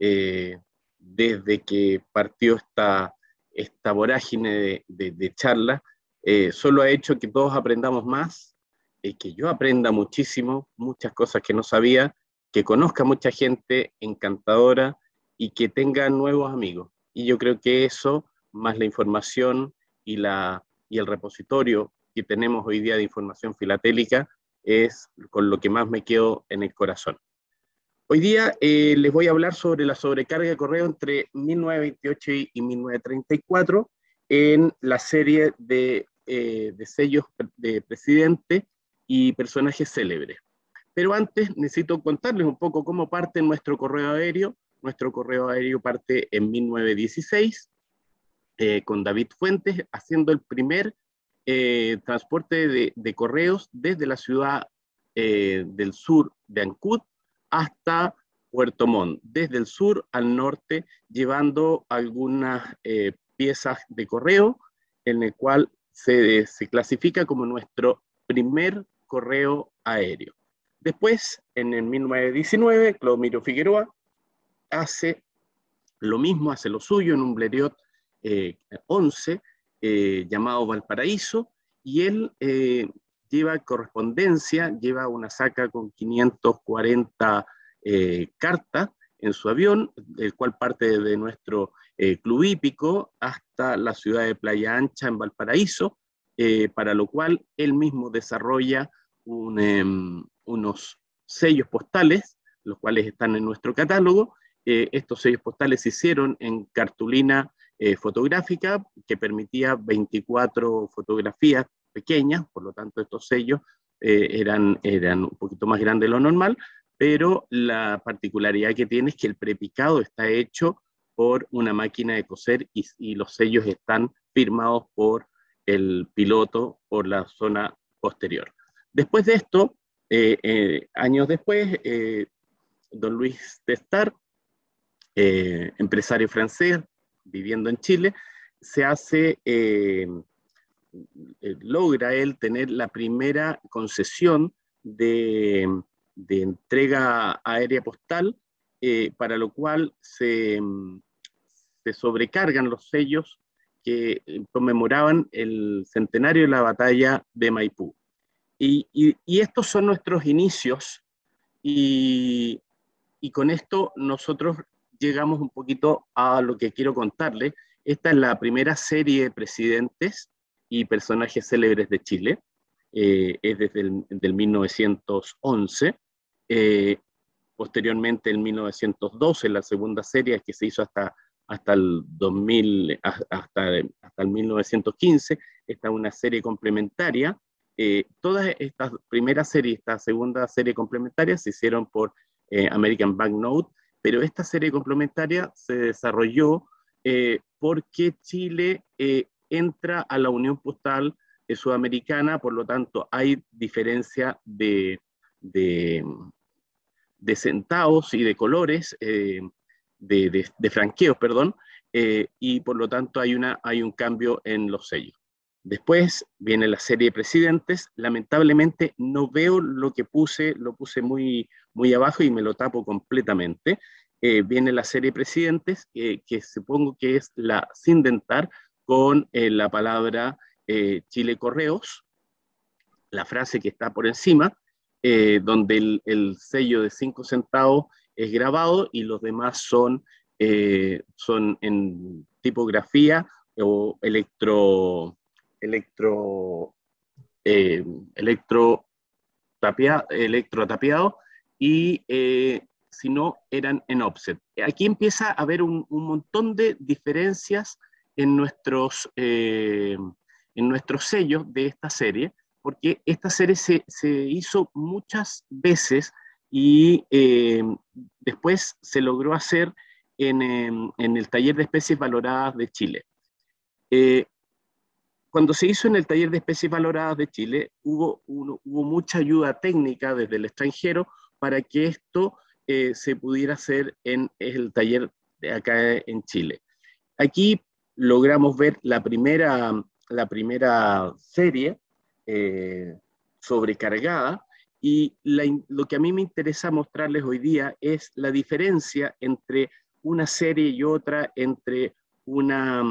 desde que partió esta vorágine de charla. Solo ha hecho que todos aprendamos más, que yo aprenda muchísimo, muchas cosas que no sabía, que conozca mucha gente encantadora y que tenga nuevos amigos. Y yo creo que eso, más la información y el repositorio que tenemos hoy día de información filatélica, es con lo que más me quedo en el corazón. Hoy día les voy a hablar sobre la sobrecarga de correo entre 1928 y 1934 en la serie de sellos de presidente y personajes célebres. Pero antes necesito contarles un poco cómo parte nuestro correo aéreo. Nuestro correo aéreo parte en 1916 con David Fuentes haciendo el primer transporte de correos desde la ciudad del sur de Ancud hasta Puerto Montt, desde el sur al norte, llevando algunas piezas de correo, en el cual se clasifica como nuestro primer correo aéreo. Después, en el 1919, Clodomiro Figueroa hace lo mismo, hace lo suyo en un Blériot 11 llamado Valparaíso, y él lleva correspondencia, lleva una saca con 540 cartas, en su avión, el cual parte de nuestro club hípico hasta la ciudad de Playa Ancha en Valparaíso, para lo cual él mismo desarrolla unos sellos postales, los cuales están en nuestro catálogo. Estos sellos postales se hicieron en cartulina fotográfica que permitía 24 fotografías pequeñas, por lo tanto estos sellos eran un poquito más grandes de lo normal, pero la particularidad que tiene es que el prepicado está hecho por una máquina de coser y los sellos están firmados por el piloto por la zona posterior. Después de esto, años después, don Luis Testar, empresario francés viviendo en Chile, logra él tener la primera concesión de entrega aérea postal, para lo cual se sobrecargan los sellos que conmemoraban el centenario de la batalla de Maipú. Y estos son nuestros inicios, y con esto nosotros llegamos un poquito a lo que quiero contarles. Esta es la primera serie de presidentes y personajes célebres de Chile, es desde el 1911, posteriormente en 1912, la segunda serie que se hizo hasta el 2000, hasta el 1915, esta es una serie complementaria. Todas estas primeras series, esta segunda serie complementaria se hicieron por American Banknote, pero esta serie complementaria se desarrolló porque Chile entra a la Unión Postal Sudamericana, por lo tanto hay diferencia de centavos y de colores, de franqueos, perdón, y por lo tanto hay un cambio en los sellos. Después viene la serie de presidentes. Lamentablemente no veo lo puse muy, muy abajo y me lo tapo completamente. Viene la serie de presidentes, que supongo que es la sin dentar, con la palabra Chile Correos, la frase que está por encima, donde el sello de 5 centavos es grabado y los demás son en tipografía o electrotapiado, y si no, eran en offset. Aquí empieza a haber un montón de diferencias en nuestros sellos de esta serie, porque esta serie se hizo muchas veces y después se logró hacer en el Taller de Especies Valoradas de Chile. Cuando se hizo en el Taller de Especies Valoradas de Chile, hubo mucha ayuda técnica desde el extranjero para que esto se pudiera hacer en el taller de acá en Chile. Aquí logramos ver la primera serie sobrecargada, y lo que a mí me interesa mostrarles hoy día es la diferencia entre una serie y otra, entre una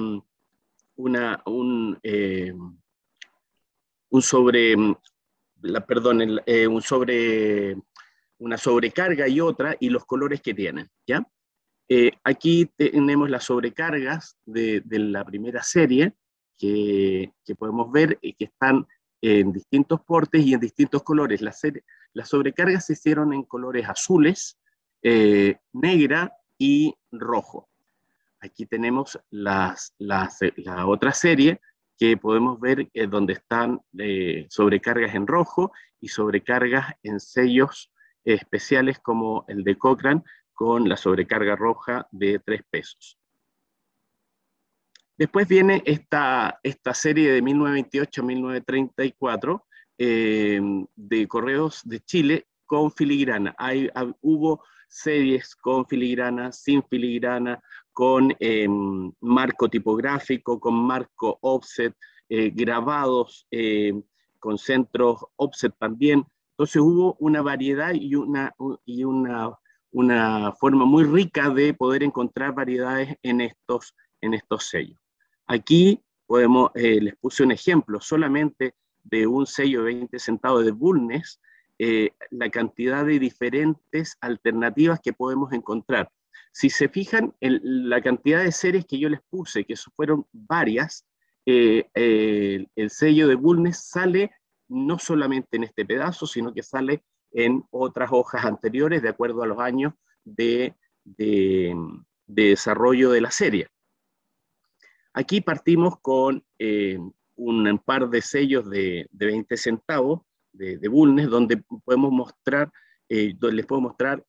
sobrecarga y otra, y los colores que tienen, ¿ya? Aquí tenemos las sobrecargas de la primera serie que podemos ver, que están en distintos portes y en distintos colores. Las sobrecargas se hicieron en colores azules, negra y rojo. Aquí tenemos la otra serie que podemos ver donde están sobrecargas en rojo y sobrecargas en sellos especiales como el de Cochrane, con la sobrecarga roja de 3 pesos. Después viene esta serie de 1928 a 1934 de Correos de Chile con filigrana. Hubo series con filigrana, sin filigrana, con marco tipográfico, con marco offset, grabados con centros offset también. Entonces hubo una variedad y una forma muy rica de poder encontrar variedades en estos sellos. Aquí les puse un ejemplo solamente de un sello de 20 centavos de Bulnes, la cantidad de diferentes alternativas que podemos encontrar. Si se fijan en la cantidad de series que yo les puse, que fueron varias, el sello de Bulnes sale no solamente en este pedazo, sino que sale en otras hojas anteriores, de acuerdo a los años de desarrollo de la serie. Aquí partimos con un par de sellos de 20 centavos de Bulnes, donde podemos mostrar, les puedo mostrar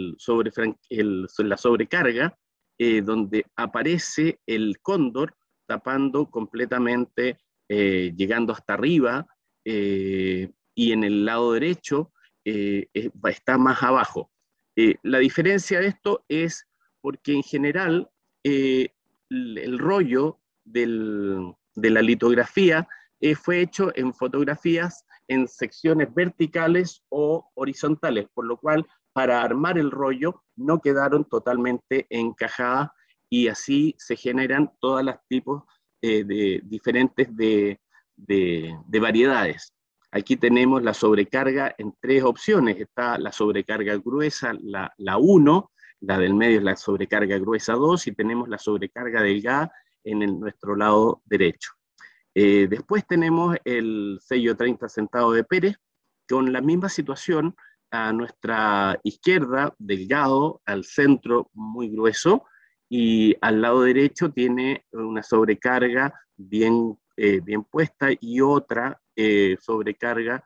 la sobrecarga, donde aparece el cóndor tapando completamente, llegando hasta arriba, y en el lado derecho está más abajo. La diferencia de esto es porque en general el rollo de la litografía fue hecho en fotografías en secciones verticales o horizontales, por lo cual para armar el rollo no quedaron totalmente encajadas, y así se generan todos los tipos diferentes de variedades. Aquí tenemos la sobrecarga en 3 opciones. Está la sobrecarga gruesa, la 1, la del medio es la sobrecarga gruesa 2, y tenemos la sobrecarga delgada en nuestro lado derecho. Después tenemos el sello 30 centavos de Pérez, con la misma situación, a nuestra izquierda delgado, al centro muy grueso, y al lado derecho tiene una sobrecarga bien puesta, y otra sobrecarga,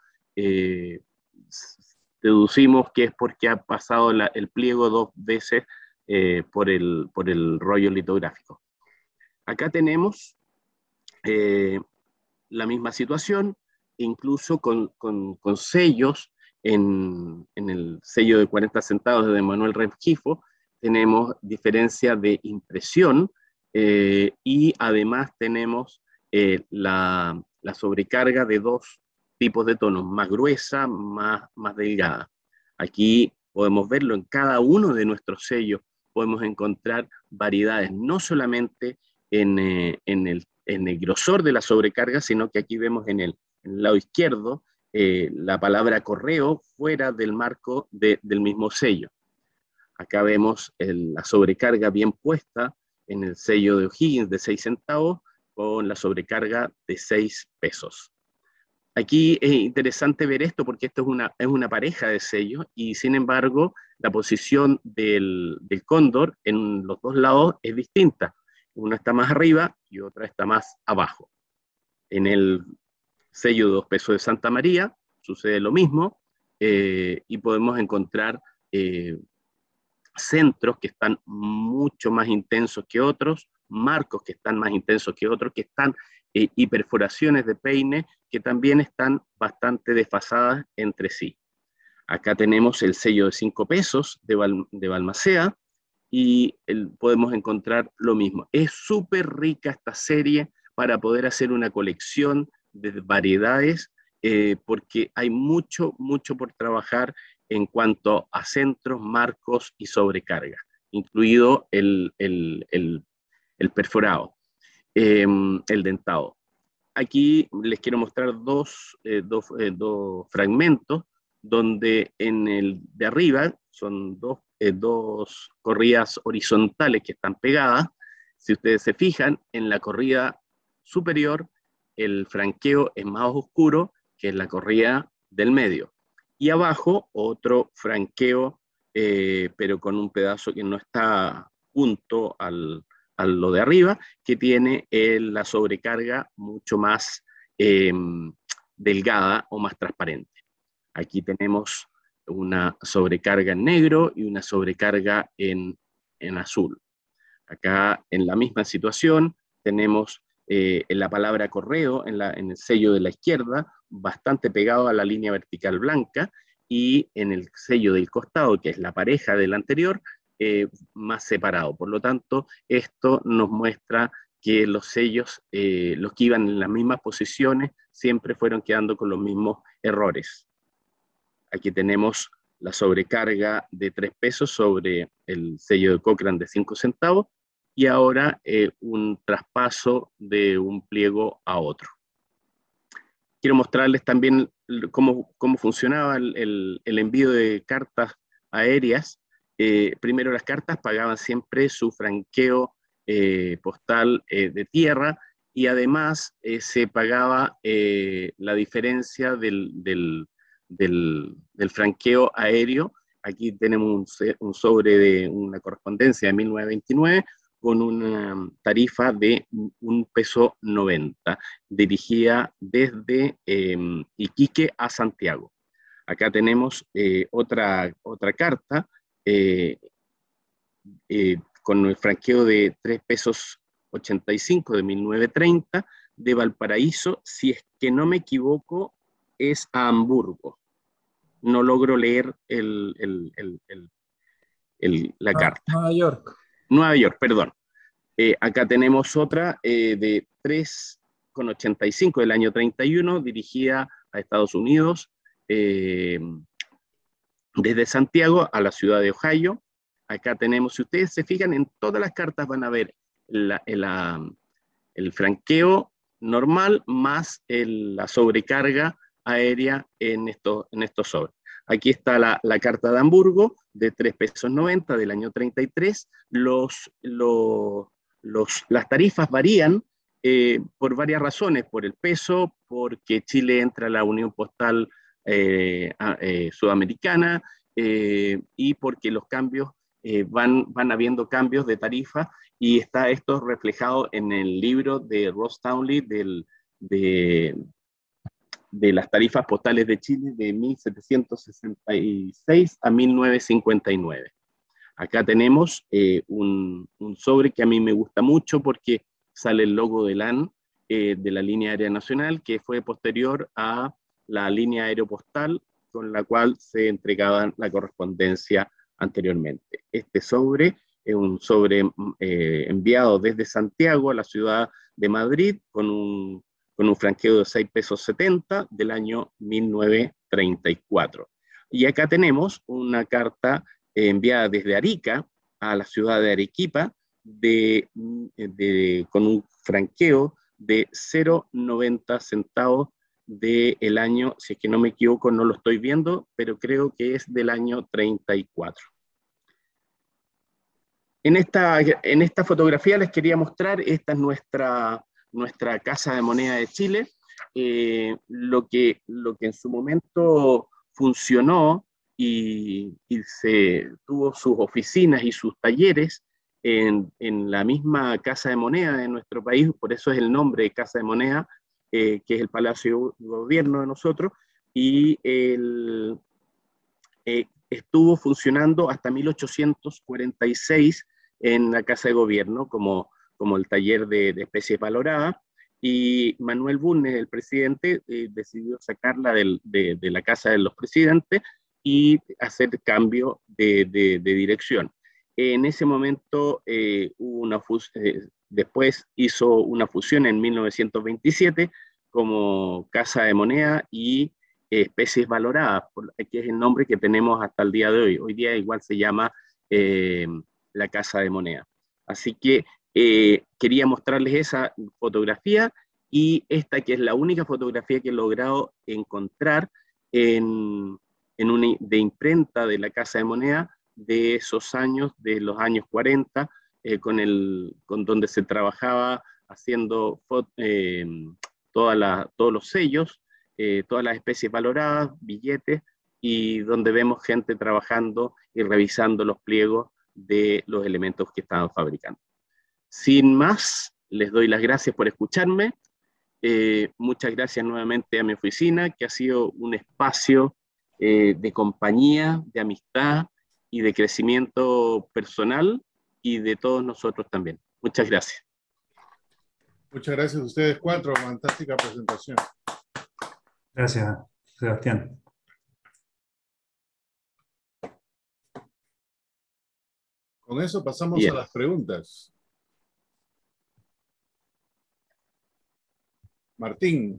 deducimos que es porque ha pasado el pliego 2 veces por el rollo litográfico. Acá tenemos la misma situación, incluso con sellos. En el sello de 40 centavos de Manuel Rengifo tenemos diferencia de impresión, y además tenemos la sobrecarga de 2 tipos de tonos, más gruesa, más delgada. Aquí podemos verlo en cada uno de nuestros sellos, podemos encontrar variedades, no solamente en el grosor de la sobrecarga, sino que aquí vemos en el lado izquierdo la palabra correo fuera del marco del mismo sello. Acá vemos la sobrecarga bien puesta en el sello de O'Higgins de 6 centavos, con la sobrecarga de 6 pesos. Aquí es interesante ver esto porque esto es una pareja de sellos, y sin embargo la posición del cóndor en los 2 lados es distinta. Uno está más arriba y otra está más abajo. En el sello de 2 pesos de Santa María sucede lo mismo, y podemos encontrar centros que están mucho más intensos que otros, marcos que están más intensos que otros, y perforaciones de peine que también están bastante desfasadas entre sí. Acá tenemos el sello de 5 pesos de Balmaceda, y podemos encontrar lo mismo. Es súper rica esta serie para poder hacer una colección de variedades, porque hay mucho por trabajar en cuanto a centros, marcos y sobrecarga, incluido el perforado, el dentado. Aquí les quiero mostrar dos fragmentos, donde en el de arriba son dos corridas horizontales que están pegadas. Si ustedes se fijan, en la corrida superior el franqueo es más oscuro que en la corrida del medio. Y abajo otro franqueo, pero con un pedazo que no está junto a lo de arriba, que tiene la sobrecarga mucho más delgada o más transparente. Aquí tenemos una sobrecarga en negro y una sobrecarga en azul. Acá en la misma situación tenemos en la palabra correo, en el sello de la izquierda, bastante pegado a la línea vertical blanca, y en el sello del costado, que es la pareja del anterior, más separado. Por lo tanto, esto nos muestra que los sellos, los que iban en las mismas posiciones, siempre fueron quedando con los mismos errores. Aquí tenemos la sobrecarga de 3 pesos sobre el sello de Cochrane de 5 centavos, y ahora un traspaso de un pliego a otro. Quiero mostrarles también cómo funcionaba el envío de cartas aéreas primero las cartas pagaban siempre su franqueo postal de tierra, y además se pagaba la diferencia del franqueo aéreo. Aquí tenemos un sobre de una correspondencia de 1929 con una tarifa de $1.90, dirigida desde Iquique a Santiago. Acá tenemos otra carta eh, con el franqueo de $3.85 de 1930 de Valparaíso, si es que no me equivoco, es a Hamburgo. No logro leer la carta. Nueva York. Nueva York, perdón. Acá tenemos otra de 3,85 del año 31, dirigida a Estados Unidos, desde Santiago a la ciudad de Ohio. Acá tenemos, si ustedes se fijan, en todas las cartas van a ver el franqueo normal más la sobrecarga aérea en estos sobres. Aquí está la carta de Hamburgo de $3.90 del año 33. Las tarifas varían por varias razones, por el peso, porque Chile entra a la Unión Postal Sudamericana, y porque los cambios van habiendo cambios de tarifa, y está esto reflejado en el libro de Ross Townley de las tarifas postales de Chile de 1766 a 1959. Acá tenemos un sobre que a mí me gusta mucho porque sale el logo de LAN, de la línea aérea nacional, que fue posterior a la línea aeropostal con la cual se entregaba la correspondencia anteriormente. Este sobre es un sobre enviado desde Santiago a la ciudad de Madrid con un franqueo de $6.70 del año 1934. Y acá tenemos una carta enviada desde Arica a la ciudad de Arequipa con un franqueo de 0,90 centavos del año, si es que no me equivoco, no lo estoy viendo, pero creo que es del año 34. En esta fotografía les quería mostrar, esta es nuestra Casa de Moneda de Chile, lo que en su momento funcionó y se tuvo sus oficinas y sus talleres en la misma Casa de Moneda de nuestro país, por eso es el nombre de Casa de Moneda, que es el Palacio de Gobierno de nosotros, y estuvo funcionando hasta 1846 en la Casa de Gobierno como el taller de especies valoradas, y Manuel Bulnes, el presidente, decidió sacarla de la Casa de los Presidentes y hacer cambio de dirección. En ese momento después hizo una fusión en 1927 como Casa de Moneda y especies valoradas, que es el nombre que tenemos hasta el día de hoy. Hoy día igual se llama la Casa de Moneda. Así que quería mostrarles esa fotografía, y esta que es la única fotografía que he logrado encontrar de imprenta de la Casa de Moneda de esos años, de los años 40, con donde se trabajaba haciendo todos los sellos, todas las especies valoradas, billetes, y donde vemos gente trabajando y revisando los pliegos de los elementos que estaban fabricando. Sin más, les doy las gracias por escucharme. Muchas gracias nuevamente a mi oficina, que ha sido un espacio de compañía, de amistad y de crecimiento personal, y de todos nosotros también. Muchas gracias. Muchas gracias a ustedes cuatro. Fantástica presentación. Gracias, Sebastián. Con eso pasamos Bien. a las preguntas. Martín.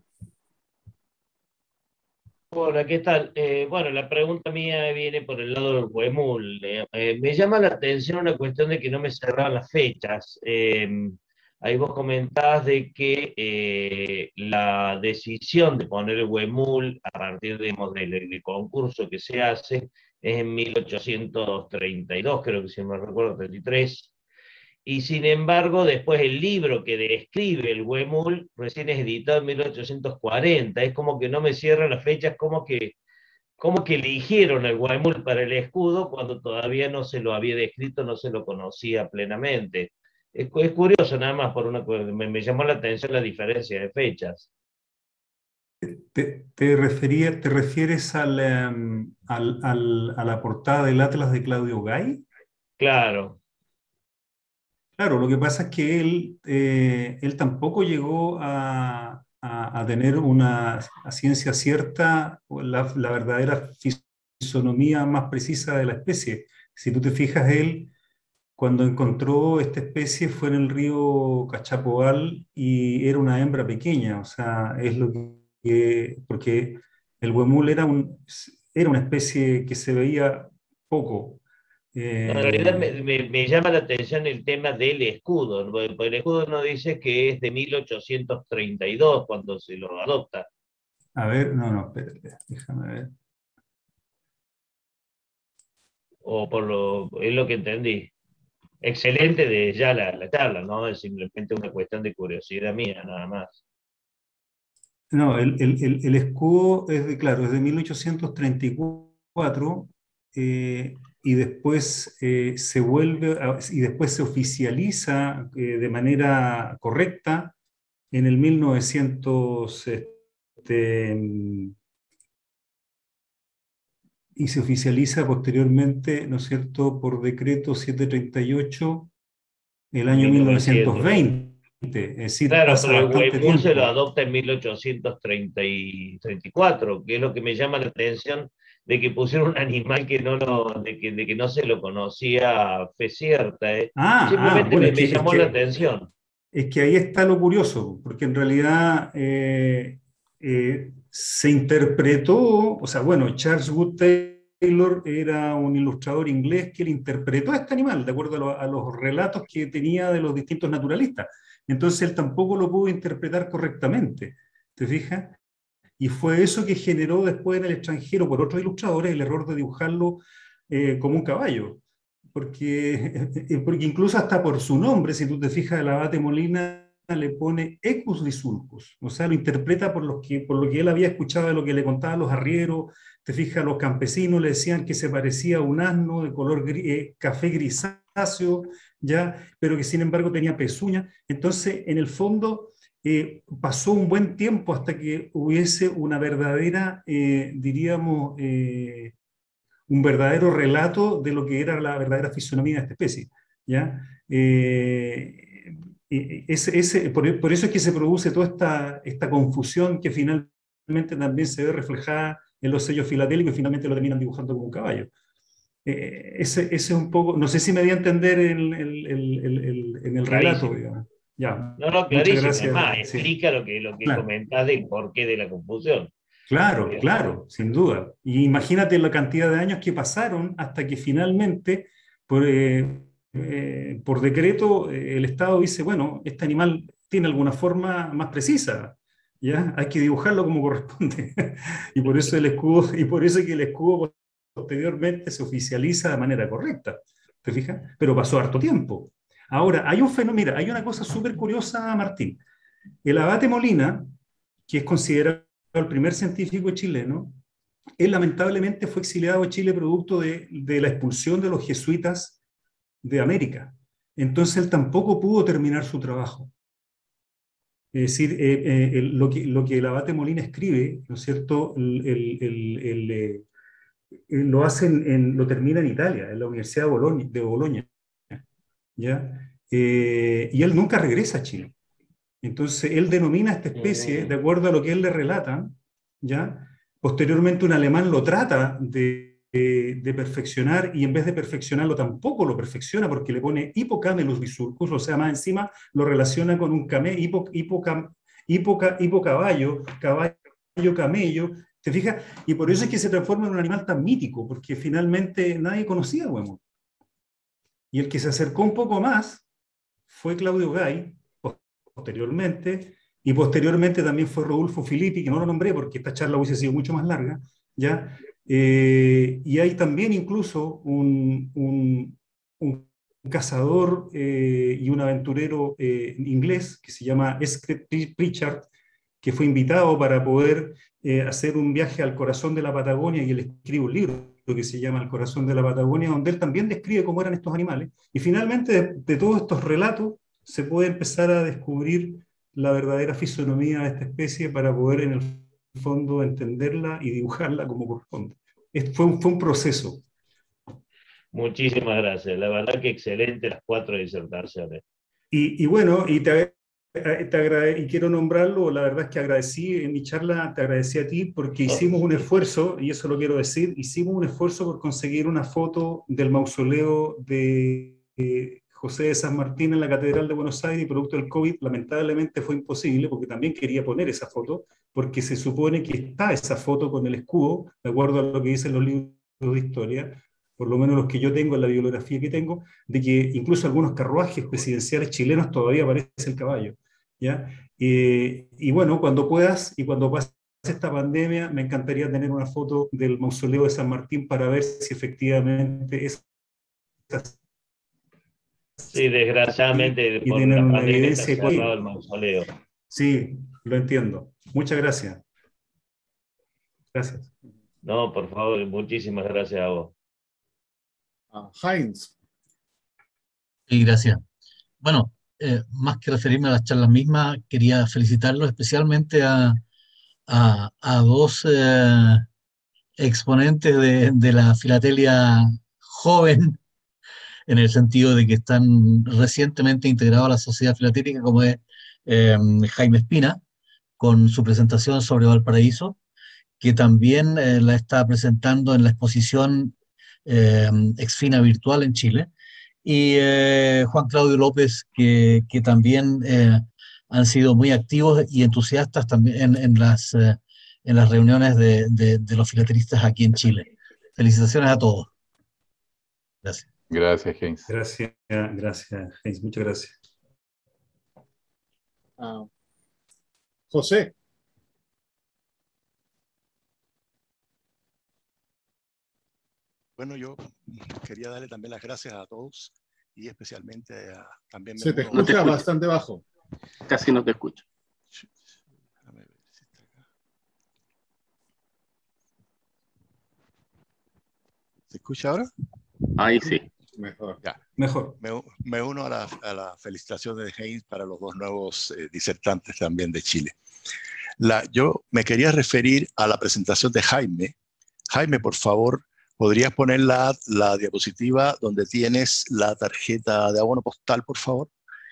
Hola, ¿qué tal? Bueno, la pregunta mía viene por el lado del huemul. Me llama la atención una cuestión de que no me cerraban las fechas. Ahí vos comentabas de que la decisión de poner el huemul a partir, digamos, del concurso que se hace es en 1832, creo que si me recuerdo, 33. Y sin embargo, después el libro que describe el huemul recién es editado en 1840. Es como que no me cierran las fechas, como que eligieron el huemul para el escudo cuando todavía no se lo había descrito, no se lo conocía plenamente. Es curioso nada más, me llamó la atención la diferencia de fechas. ¿Te refieres a la portada del Atlas de Claudio Gay? Claro. Claro, lo que pasa es que él tampoco llegó a tener una ciencia cierta, o la verdadera fisonomía más precisa de la especie. Si tú te fijas, él cuando encontró esta especie fue en el río Cachapoal y era una hembra pequeña, o sea, es lo porque el huemul era una especie que se veía poco. No, en realidad me llama la atención el tema del escudo, ¿no? Porque el escudo no dice que es de 1832 cuando se lo adopta. A ver, no, espérate, déjame ver. Es lo que entendí. Excelente de ya la charla, ¿no? Es simplemente una cuestión de curiosidad mía, nada más. No, el escudo claro, es de 1834 y después y después se oficializa de manera correcta en el 1900, y se oficializa posteriormente, ¿no es cierto?, por decreto 738 el año 1920. Es decir, claro, pasa pero el bastante huemul se lo tiempo. adopta en 1834, que es lo que me llama la atención de que pusieron un animal de que no se lo conocía a fe cierta. Simplemente Bueno, me llamó la atención. Es que ahí está lo curioso, porque en realidad se interpretó, o sea, bueno, Charles Wood Taylor era un ilustrador inglés que le interpretó a este animal de acuerdo a los relatos que tenía de los distintos naturalistas. Entonces él tampoco lo pudo interpretar correctamente, ¿te fijas? Y fue eso que generó después en el extranjero por otros ilustradores el error de dibujarlo como un caballo. Porque incluso hasta por su nombre, si tú te fijas, el abate Molina le pone Equus Bisulcus, o sea, lo interpreta por lo que él había escuchado de lo que le contaban los arrieros. Te fijas, los campesinos le decían que se parecía a un asno de color café grisáceo, ¿ya? Pero que sin embargo tenía pezuña. Entonces, en el fondo, pasó un buen tiempo hasta que hubiese una verdadera, diríamos, un verdadero relato de lo que era la verdadera fisonomía de esta especie, ¿ya? Por eso es que se produce toda esta confusión que finalmente también se ve reflejada en los sellos filatélicos y finalmente lo terminan dibujando como un caballo. Ese es un poco, no sé si me voy a entender en el relato, digamos. Ya, no, muchas clarísimo. gracias. Además, Sí. explica lo que Claro. comentás del porqué de la confusión. Claro, sin duda. Y imagínate la cantidad de años que pasaron hasta que finalmente, por decreto, el Estado dice, bueno, este animal tiene alguna forma más precisa, ¿ya? Hay que dibujarlo como corresponde. Y por eso que el escudo posteriormente se oficializa de manera correcta, ¿te fijas? Pero pasó harto tiempo. Ahora, hay un fenómeno, mira, hay una cosa súper curiosa, Martín. El abate Molina, que es considerado el primer científico chileno, él lamentablemente fue exiliado de Chile producto de la expulsión de los jesuitas de América. Entonces él tampoco pudo terminar su trabajo. Es decir, lo que el abate Molina escribe, ¿no es cierto?, lo termina en Italia, en la Universidad de Bolonia, ¿ya? Y él nunca regresa a Chile. Entonces, él denomina a esta especie, de acuerdo a lo que él le relata, ¿ya? Posteriormente un alemán lo trata de perfeccionar y en vez de perfeccionarlo tampoco lo perfecciona porque le pone Hippocamelus bisulcus, o sea, más encima lo relaciona con un hipocaballo, caballo camello, ¿te fijas? Y por eso es que se transforma en un animal tan mítico, porque finalmente nadie conocía al huemul. Y el que se acercó un poco más fue Claudio Gay, posteriormente, y posteriormente también fue Rodolfo Filippi, que no lo nombré porque esta charla hubiese sido mucho más larga, ¿ya? Y hay también incluso un cazador y un aventurero inglés que se llama Escret Pritchard, que fue invitado para poder hacer un viaje al corazón de la Patagonia, y él escribe un libro que se llama El corazón de la Patagonia, donde él también describe cómo eran estos animales. Y finalmente, de todos estos relatos, se puede empezar a descubrir la verdadera fisonomía de esta especie para poder, en el fondo, entenderla y dibujarla como corresponde. Fue un proceso. Muchísimas gracias. La verdad que excelente las 4 disertaciones. Y bueno, y y quiero nombrarlo, la verdad es que agradecí en mi charla, te agradecí a ti porque hicimos un esfuerzo, y eso lo quiero decir, hicimos un esfuerzo por conseguir una foto del mausoleo de José de San Martín en la Catedral de Buenos Aires, y producto del COVID lamentablemente fue imposible, porque también quería poner esa foto, porque se supone que está esa foto con el escudo, de acuerdo a lo que dicen los libros de historia, por lo menos los que yo tengo en la bibliografía que tengo, de que incluso algunos carruajes presidenciales chilenos todavía aparece el caballo, ¿ya? Y bueno, cuando puedas y cuando pase esta pandemia, me encantaría tener una foto del mausoleo de San Martín para ver si efectivamente es... Sí, desgraciadamente y por tener la una pandemia está evidencia. cerrado el mausoleo. Sí, lo entiendo. Muchas gracias. Gracias. No, por favor, muchísimas gracias a vos. Heinz. Sí, gracias. Bueno, más que referirme a las charlas mismas, quería felicitarlo especialmente a dos exponentes de la filatelia joven, en el sentido de que están recientemente integrados a la sociedad filatélica, como es Jaime Espina, con su presentación sobre Valparaíso, que también la está presentando en la exposición Exfina Virtual en Chile, y Juan Claudio López, que también han sido muy activos y entusiastas también en las reuniones de los filatelistas aquí en Chile. Felicitaciones a todos. Gracias. Gracias, Heinz. Gracias, Heinz. Muchas gracias. José. Bueno, yo quería darle también las gracias a todos y especialmente a también... Se te escucha bastante bajo. Casi no te escucho. Déjame ver si está acá. ¿Se escucha ahora? Ahí sí. Mejor. Ya. Mejor. Me uno a la felicitación de Heinz para los dos nuevos disertantes también de Chile. Yo me quería referir a la presentación de Jaime. Jaime, por favor, ¿podrías poner la diapositiva donde tienes la tarjeta de abono postal, por favor?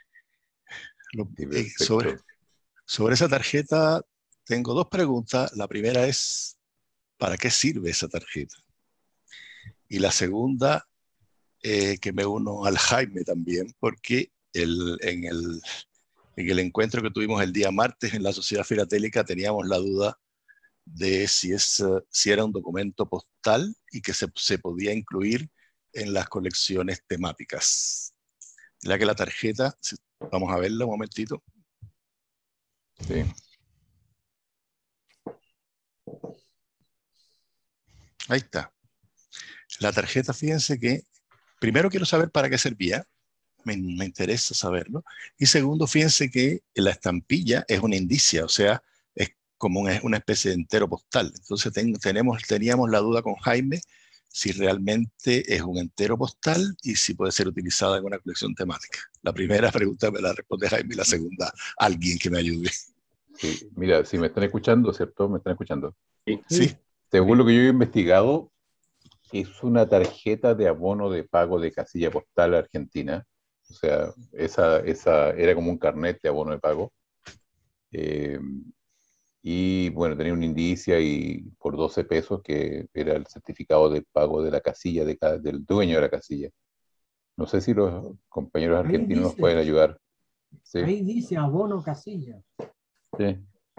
Sobre esa tarjeta tengo dos preguntas. La primera es, ¿para qué sirve esa tarjeta? Y la segunda, que me uno al Jaime también, porque en el encuentro que tuvimos el día martes en la Sociedad Filatélica teníamos la duda de si era un documento postal y que se podía incluir en las colecciones temáticas. La que la tarjeta, vamos a verla un momentito. Sí. Ahí está. La tarjeta, fíjense que primero quiero saber para qué servía, me interesa saberlo. Y segundo, fíjense que la estampilla es una indicia, o sea, es como una especie de entero postal. Entonces teníamos la duda con Jaime si realmente es un entero postal y si puede ser utilizada en una colección temática. La primera pregunta me la responde Jaime y la segunda, alguien que me ayude. Sí, mira, si me están escuchando, ¿cierto? ¿Me están escuchando? Sí. Según lo que yo he investigado, es una tarjeta de abono de pago de casilla postal argentina. O sea, esa era como un carnet de abono de pago. Y bueno, tenía una indicia y por 12 pesos que era el certificado de pago de la casilla del dueño de la casilla. No sé si los compañeros argentinos nos pueden ayudar. Sí. Ahí dice abono casilla. Sí.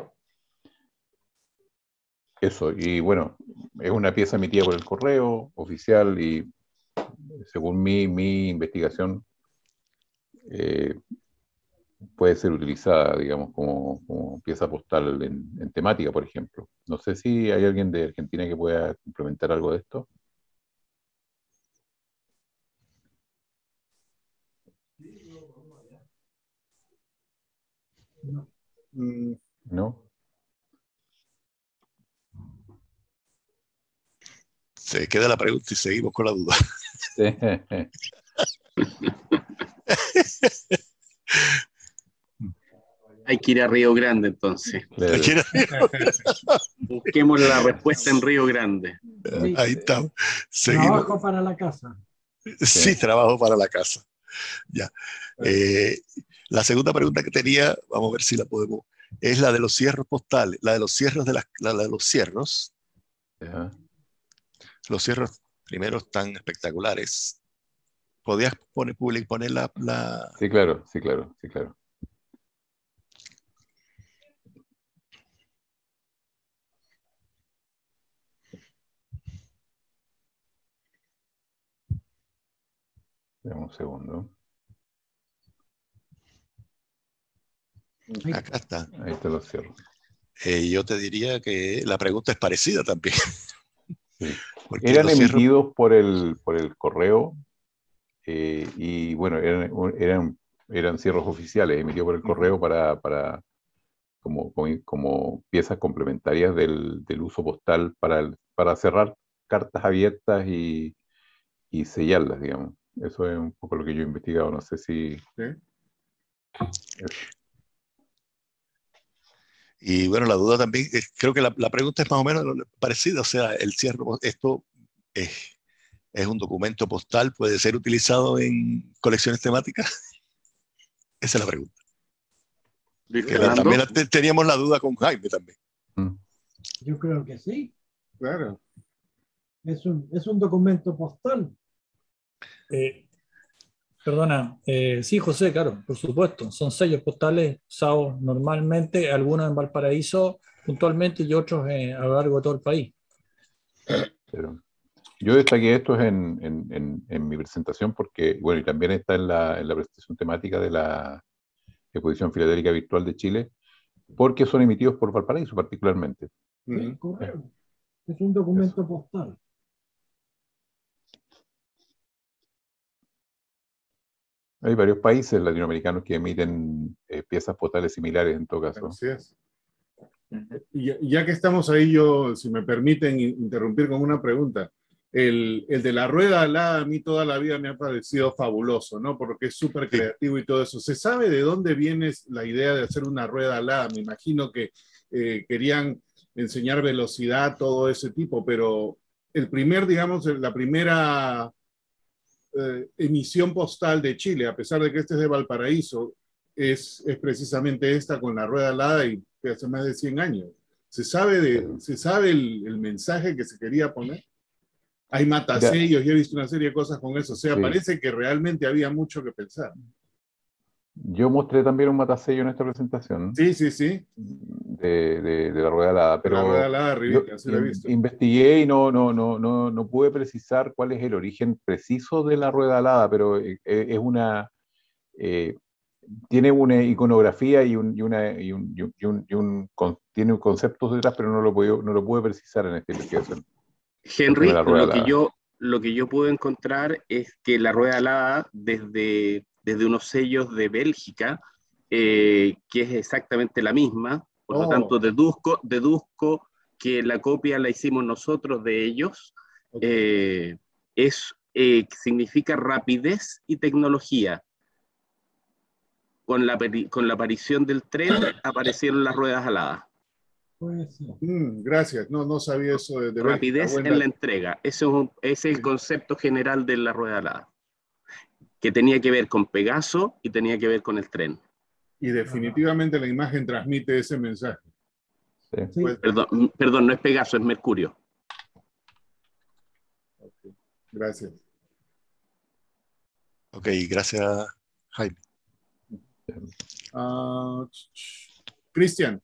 Eso, y bueno, es una pieza emitida por el correo oficial y según mi investigación, puede ser utilizada, digamos, como pieza postal en temática, por ejemplo. No sé si hay alguien de Argentina que pueda complementar algo de esto. Mm, ¿No? Se queda la pregunta y seguimos con la duda. Hay que ir a Río Grande entonces. Claro. Busquemos la respuesta en Río Grande. Sí. Ahí estamos. Seguimos. Trabajo para la casa. Sí, trabajo para la casa. Ya. La segunda pregunta que tenía, vamos a ver si la podemos, es la de los cierros postales, la de los cierros la de los cierros. Ajá. Los cierros primeros tan espectaculares. ¿Podías poner la... Sí, claro, sí, claro, sí, claro. Dame un segundo. Acá está. Ahí te lo cierro. Yo te diría que la pregunta es parecida también. Sí. Porque Eran los cierros... emitidos por el correo y bueno, eran cierros oficiales emitidos por el correo como piezas complementarias del uso postal para cerrar cartas abiertas y sellarlas, digamos. Eso es un poco lo que yo he investigado. No sé si... ¿sí? Y bueno, la duda también, creo que la pregunta es más o menos parecida, o sea, el cierre, esto es un documento postal, puede ser utilizado en colecciones temáticas. Esa es la pregunta. Luis Que Fernando. también teníamos la duda con Jaime también. Yo creo que sí. Claro. Es un documento postal. Perdona, sí, José, claro, por supuesto. Son sellos postales usados normalmente, algunos en Valparaíso puntualmente y otros a lo largo de todo el país. Pero yo destaqué estos en mi presentación porque, bueno, y también está en la presentación temática de la Exposición Filatélica Virtual de Chile, porque son emitidos por Valparaíso particularmente. Sí, correcto. Es un documento postal. Hay varios países latinoamericanos que emiten piezas postales similares en todo caso. Así es. Y ya que estamos ahí, yo, si me permiten interrumpir con una pregunta. El de la rueda alada a mí toda la vida me ha parecido fabuloso, ¿no? Porque es súper creativo y todo eso. ¿Se sabe de dónde viene la idea de hacer una rueda alada? Me imagino que querían enseñar velocidad, todo ese tipo, pero el primer, digamos, la primera emisión postal de Chile, a pesar de que este es de Valparaíso, es precisamente esta con la rueda alada y que hace más de 100 años. ¿Se sabe el mensaje que se quería poner? Hay matasellos, yo he visto una serie de cosas con eso. O sea, Sí. parece que realmente había mucho que pensar. Yo mostré también un matasello en esta presentación. Sí, sí, sí. De la rueda alada, pero la rueda alada, arribita, yo sí la he visto. investigué y no pude precisar cuál es el origen preciso de la rueda alada, pero es una tiene una iconografía tiene un concepto detrás, pero no lo pude precisar en esta investigación. Henry, La rueda alada. lo que yo pude encontrar es que la rueda alada, desde unos sellos de Bélgica, que es exactamente la misma, por lo tanto deduzco que la copia la hicimos nosotros de ellos, significa rapidez y tecnología. Con la aparición del tren aparecieron las ruedas aladas. Gracias, no sabía eso de rapidez Bélgica. En la entrega. Ese es el concepto general de la rueda alada, que tenía que ver con Pegaso y tenía que ver con el tren. Y definitivamente la imagen transmite ese mensaje. Sí. Pues, perdón, no es Pegaso, es Mercurio. Okay. Gracias. Ok, gracias, Jaime. Cristian.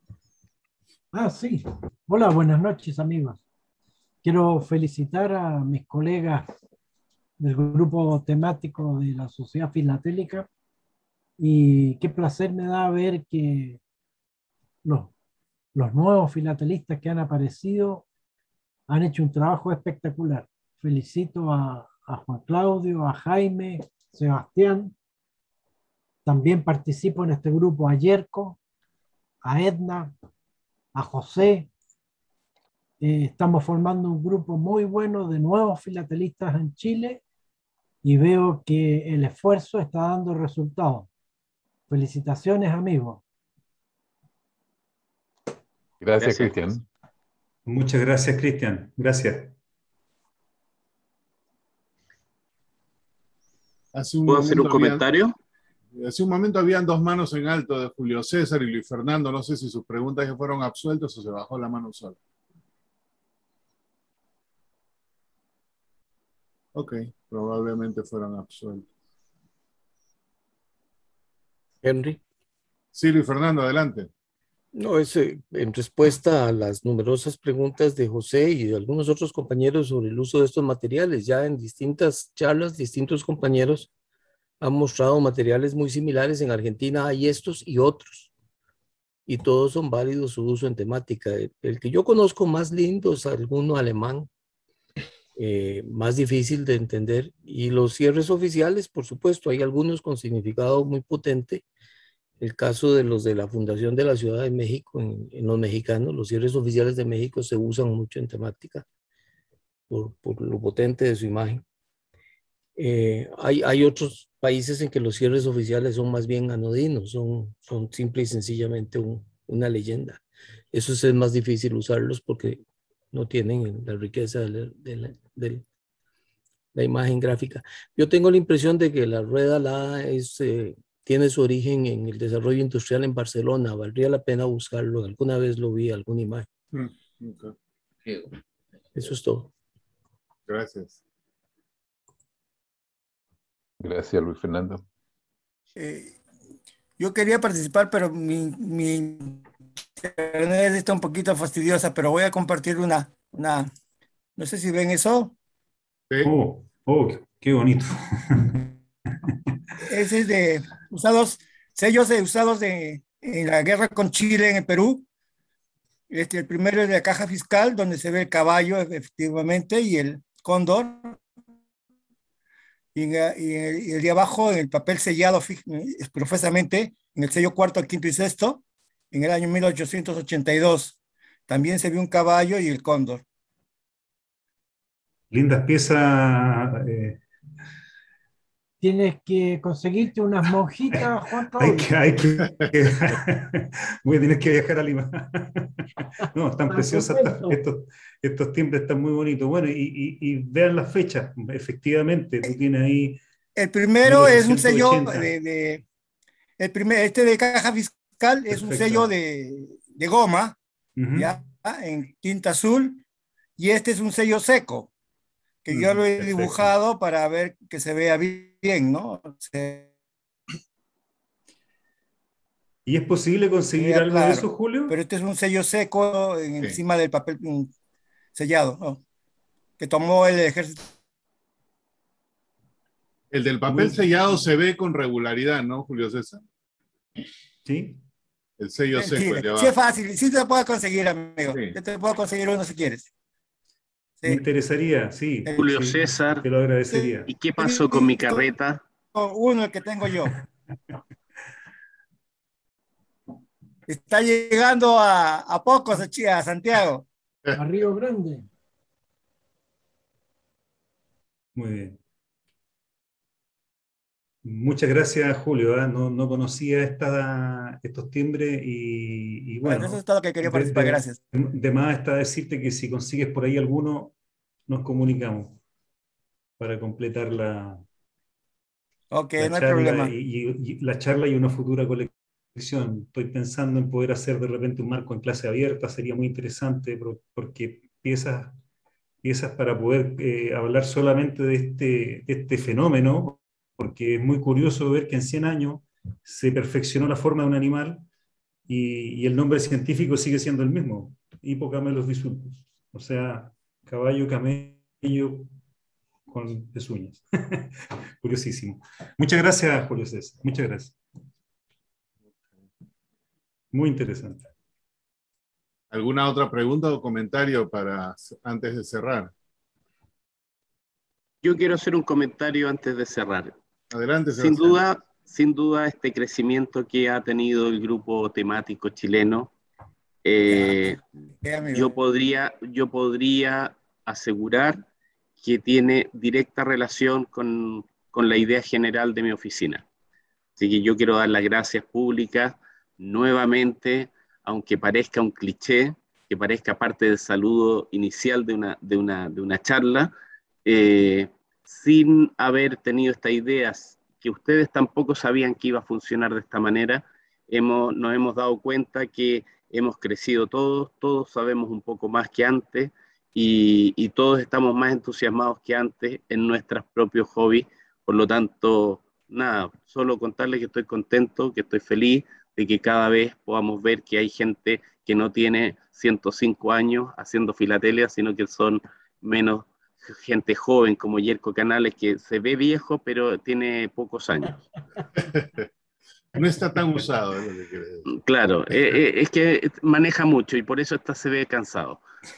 Sí. Hola, buenas noches, amigos. Quiero felicitar a mis colegas del grupo temático de la Sociedad Filatélica y qué placer me da ver que los, los nuevos filatelistas que han aparecido han hecho un trabajo espectacular. Felicito a Juan Claudio, a Jaime, Sebastián. También participo en este grupo a Yerko, a Edna, a José. Estamos formando un grupo muy bueno de nuevos filatelistas en Chile y veo que el esfuerzo está dando resultados. Felicitaciones, amigos. Gracias, Gracias. Cristian. Muchas gracias, Cristian. Gracias. ¿Puedo hacer un comentario? Hace un momento habían dos manos en alto de Julio César y Luis Fernando. No sé si sus preguntas ya fueron absueltas o se bajó la mano sola. Ok, probablemente fueron absueltos. Henry. Sí, Luis Fernando, adelante. No, es en respuesta a las numerosas preguntas de José y de algunos otros compañeros sobre el uso de estos materiales. Ya en distintas charlas, distintos compañeros han mostrado materiales muy similares. En Argentina hay estos y otros, y todos son válidos su uso en temática. El que yo conozco más lindo es alguno alemán, más difícil de entender, y los cierres oficiales, por supuesto, hay algunos con significado muy potente. El caso de los de la Fundación de la Ciudad de México, en los mexicanos, los cierres oficiales de México se usan mucho en temática por lo potente de su imagen. Hay otros países en que los cierres oficiales son más bien anodinos, son simple y sencillamente una leyenda. Eso es más difícil usarlos porque no tienen la riqueza de la imagen gráfica. Yo tengo la impresión de que la rueda alada tiene su origen en el desarrollo industrial en Barcelona. Valdría la pena buscarlo. Alguna vez lo vi, alguna imagen. Okay. Eso es todo. Gracias. Gracias, Luis Fernando. Yo quería participar, pero mi internet está un poquito fastidiosa, pero voy a compartir una. No sé si ven eso. Sí. Oh, qué bonito. Ese es de sellos usados en la guerra con Chile en el Perú. El primero es de la caja fiscal, donde se ve el caballo, efectivamente, y el cóndor. Y el de abajo, en el papel sellado, profusamente, en el sello cuarto, quinto y sexto, en el año 1882. También se ve un caballo y el cóndor. Lindas piezas. Tienes que conseguirte unas monjitas, Juan Pablo. Voy a tener que viajar a Lima. No, están preciosas. Estos timbres están muy bonitos. Bueno, y vean las fechas. Efectivamente, tú tienes ahí. El primero es un sello este de caja fiscal. Es un sello de goma, ¿ya? En tinta azul. Y este es un sello seco, que yo lo he dibujado para ver que se vea bien, ¿no? ¿Y es posible conseguir algo de eso, Julio? Pero este es un sello seco encima del papel sellado, ¿no? Que tomó el ejército. El del papel sellado se ve con regularidad, ¿no, Julio César? Sí. El sello seco. Sí, es fácil. Sí te puedo conseguir, amigo. Sí. Yo te puedo conseguir uno si quieres. Sí. Me interesaría, sí. Julio César. Te lo agradecería. ¿Y qué pasó con mi carreta? Uno, el que tengo yo. Está llegando a pocos, a Santiago. A Río Grande. Muy bien. Muchas gracias, Julio. No conocía estos timbres y bueno. Eso es todo lo que quería participar, gracias. De más está decirte que si consigues por ahí alguno, nos comunicamos para completar la no hay problema. Y la charla y una futura colección. Estoy pensando en poder hacer de repente un marco en clase abierta, sería muy interesante porque piezas para poder hablar solamente de este fenómeno, porque es muy curioso ver que en 100 años se perfeccionó la forma de un animal y el nombre científico sigue siendo el mismo, Hippocamelus bisulcus, o sea, caballo, camello con pezuñas. Curiosísimo. Muchas gracias, Julio César. Muchas gracias. Muy interesante. ¿Alguna otra pregunta o comentario antes de cerrar? Yo quiero hacer un comentario antes de cerrar. Adelante, Sin Sebastián. sin duda, este crecimiento que ha tenido el grupo temático chileno, yo podría asegurar que tiene directa relación con la idea general de mi oficina. Así que yo quiero dar las gracias públicas nuevamente, aunque parezca un cliché, que parezca parte del saludo inicial de una charla, sin haber tenido estas ideas que ustedes tampoco sabían que iba a funcionar de esta manera, nos hemos dado cuenta que hemos crecido todos sabemos un poco más que antes y todos estamos más entusiasmados que antes en nuestros propios hobbies. Por lo tanto, nada, solo contarles que estoy contento, que estoy feliz de que cada vez podamos ver que hay gente que no tiene 105 años haciendo filatelia, sino que son menos gente joven como Yerko Canales, que se ve viejo, pero tiene pocos años. No está tan usado, es lo que quiere decir. Claro, es que maneja mucho y por eso se ve cansado.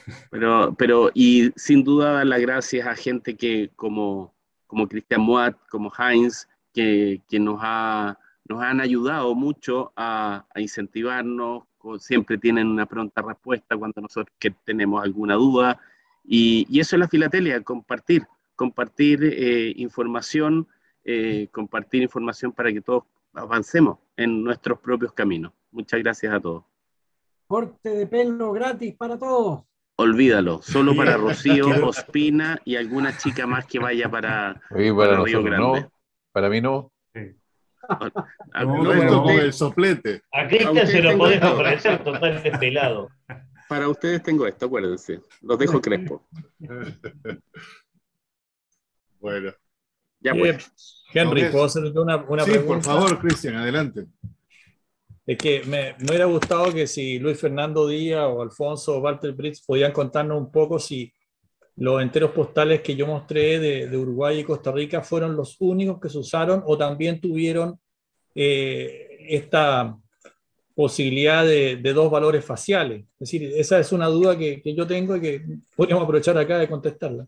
Y sin duda dar las gracias a gente que como Cristian Moat, como Heinz, que nos han ayudado mucho a incentivarnos, siempre tienen una pronta respuesta cuando nosotros que tenemos alguna duda, y eso es la filatelia, compartir información, compartir información para que todos avancemos en nuestros propios caminos. Muchas gracias a todos. Corte de pelo gratis para todos. Olvídalo, solo para Rocío, Ospina y alguna chica más que vaya para Río Grande. No, para mí no. Con el soplete. A Cristian se lo podés ofrecer totalmente pelado. Para ustedes tengo esto, acuérdense. Los dejo crespo. Bueno. Ya pues. Henry, ¿puedo hacerte una pregunta? Sí, por favor, Cristian, adelante. Es que me hubiera gustado que si Luis Fernando Díaz o Alfonso o Walter Brits podían contarnos un poco si los enteros postales que yo mostré de Uruguay y Costa Rica fueron los únicos que se usaron o también tuvieron esta posibilidad de dos valores faciales. Es decir, esa es una duda que yo tengo y que podríamos aprovechar acá de contestarla.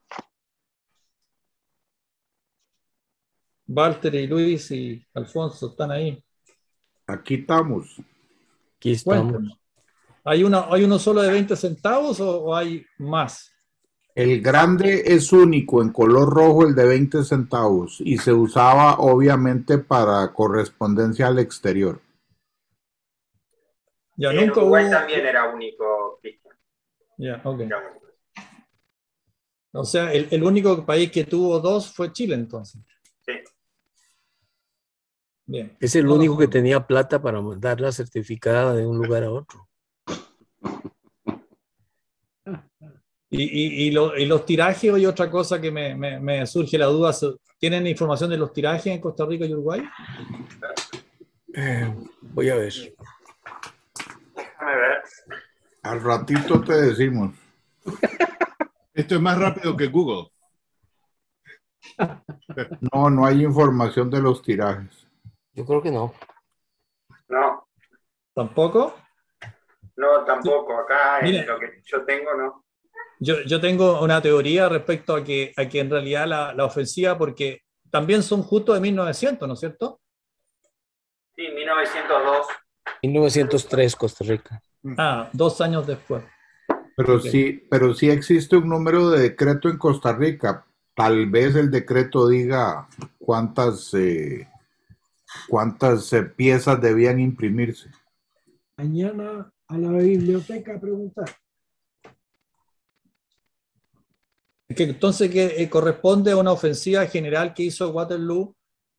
Walter y Luis y Alfonso están ahí. Aquí estamos. Aquí estamos. Cuéntanos. ¿Hay uno solo de 20 centavos o hay más? El grande es único, en color rojo, el de 20 centavos, y se usaba obviamente para correspondencia al exterior. Ya, en nunca Uruguay hubo... también era único, Cristian. Ya, ok. O sea, el único país que tuvo dos fue Chile, entonces. Sí. Bien. Es el único que tenía plata para mandar la certificada de un lugar a otro. Y los tirajes, y otra cosa que me surge la duda, ¿tienen información de los tirajes en Costa Rica y Uruguay? Voy a ver. Déjame ver. Al ratito te decimos. Esto es más rápido que Google. No hay información de los tirajes. Yo creo que no. No. ¿Tampoco? No, tampoco. Acá Mira, en lo que yo tengo, no. Yo tengo una teoría respecto a que en realidad la ofensiva, porque también son justo de 1900, ¿no es cierto? Sí, 1902. 1903, Costa Rica. 2 años después. Pero Okay. pero sí existe un número de decreto en Costa Rica. Tal vez el decreto diga cuántas piezas debían imprimirse. Mañana a la biblioteca a preguntar. Entonces, que corresponde a una ofensiva general que hizo Waterloo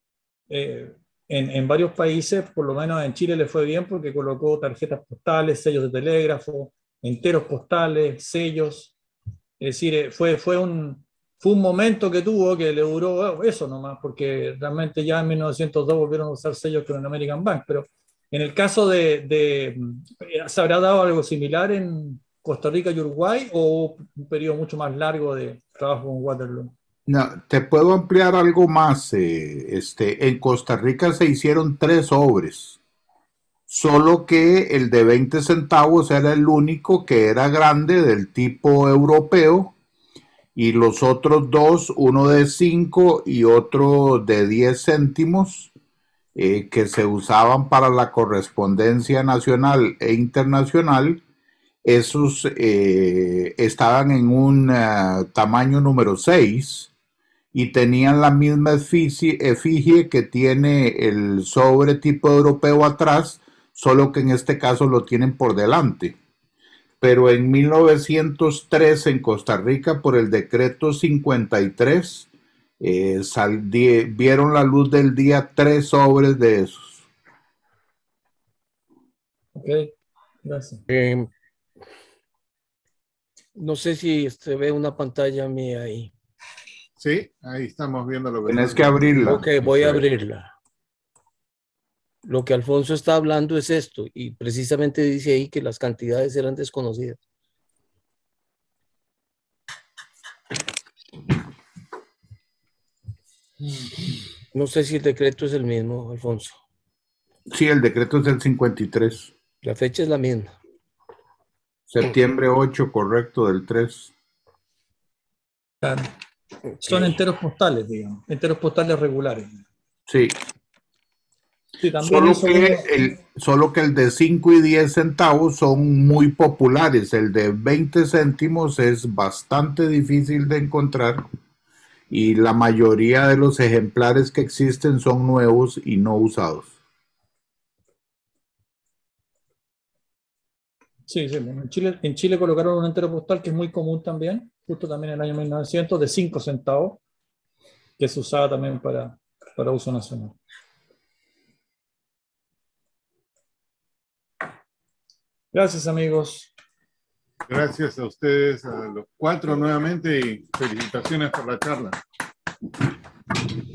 en varios países, por lo menos en Chile le fue bien porque colocó tarjetas postales, sellos de telégrafo, enteros postales, sellos. Es decir, fue un momento que tuvo que le duró eso nomás, porque realmente ya en 1902 volvieron a usar sellos con el American Bank. Pero en el caso ¿se habrá dado algo similar en Costa Rica y Uruguay o un periodo mucho más largo de trabajo con Waterloo? No, te puedo ampliar algo más. En Costa Rica se hicieron 3 sobres. solo que el de 20 centavos era el único que era grande del tipo europeo, y los otros dos, uno de 5 y otro de 10 céntimos, que se usaban para la correspondencia nacional e internacional, esos estaban en un tamaño número 6 y tenían la misma efigie que tiene el sobre tipo europeo atrás, solo que en este caso lo tienen por delante. Pero en 1903 en Costa Rica, por el decreto 53, vieron la luz del día 3 sobres de esos. Ok, gracias. No sé si se ve una pantalla mía ahí. Sí, ahí estamos viendo lo que... Tienes que abrirla. Ok, voy a abrirla. Lo que Alfonso está hablando es esto, y precisamente dice ahí que las cantidades eran desconocidas. No sé si el decreto es el mismo, Alfonso. Sí, el decreto es el 53. La fecha es la misma. Septiembre 8, correcto, del 3. Claro. Son enteros postales, digamos, enteros postales regulares. Sí. Sí, también solo que el de 5 y 10 centavos son muy populares. El de 20 céntimos es bastante difícil de encontrar y la mayoría de los ejemplares que existen son nuevos y no usados. Sí, sí. Bueno, en Chile colocaron un entero postal que es muy común también, justo también en el año 1900, de 5 centavos, que se usaba también para uso nacional. Gracias, amigos. Gracias a ustedes, a los 4 nuevamente, y felicitaciones por la charla.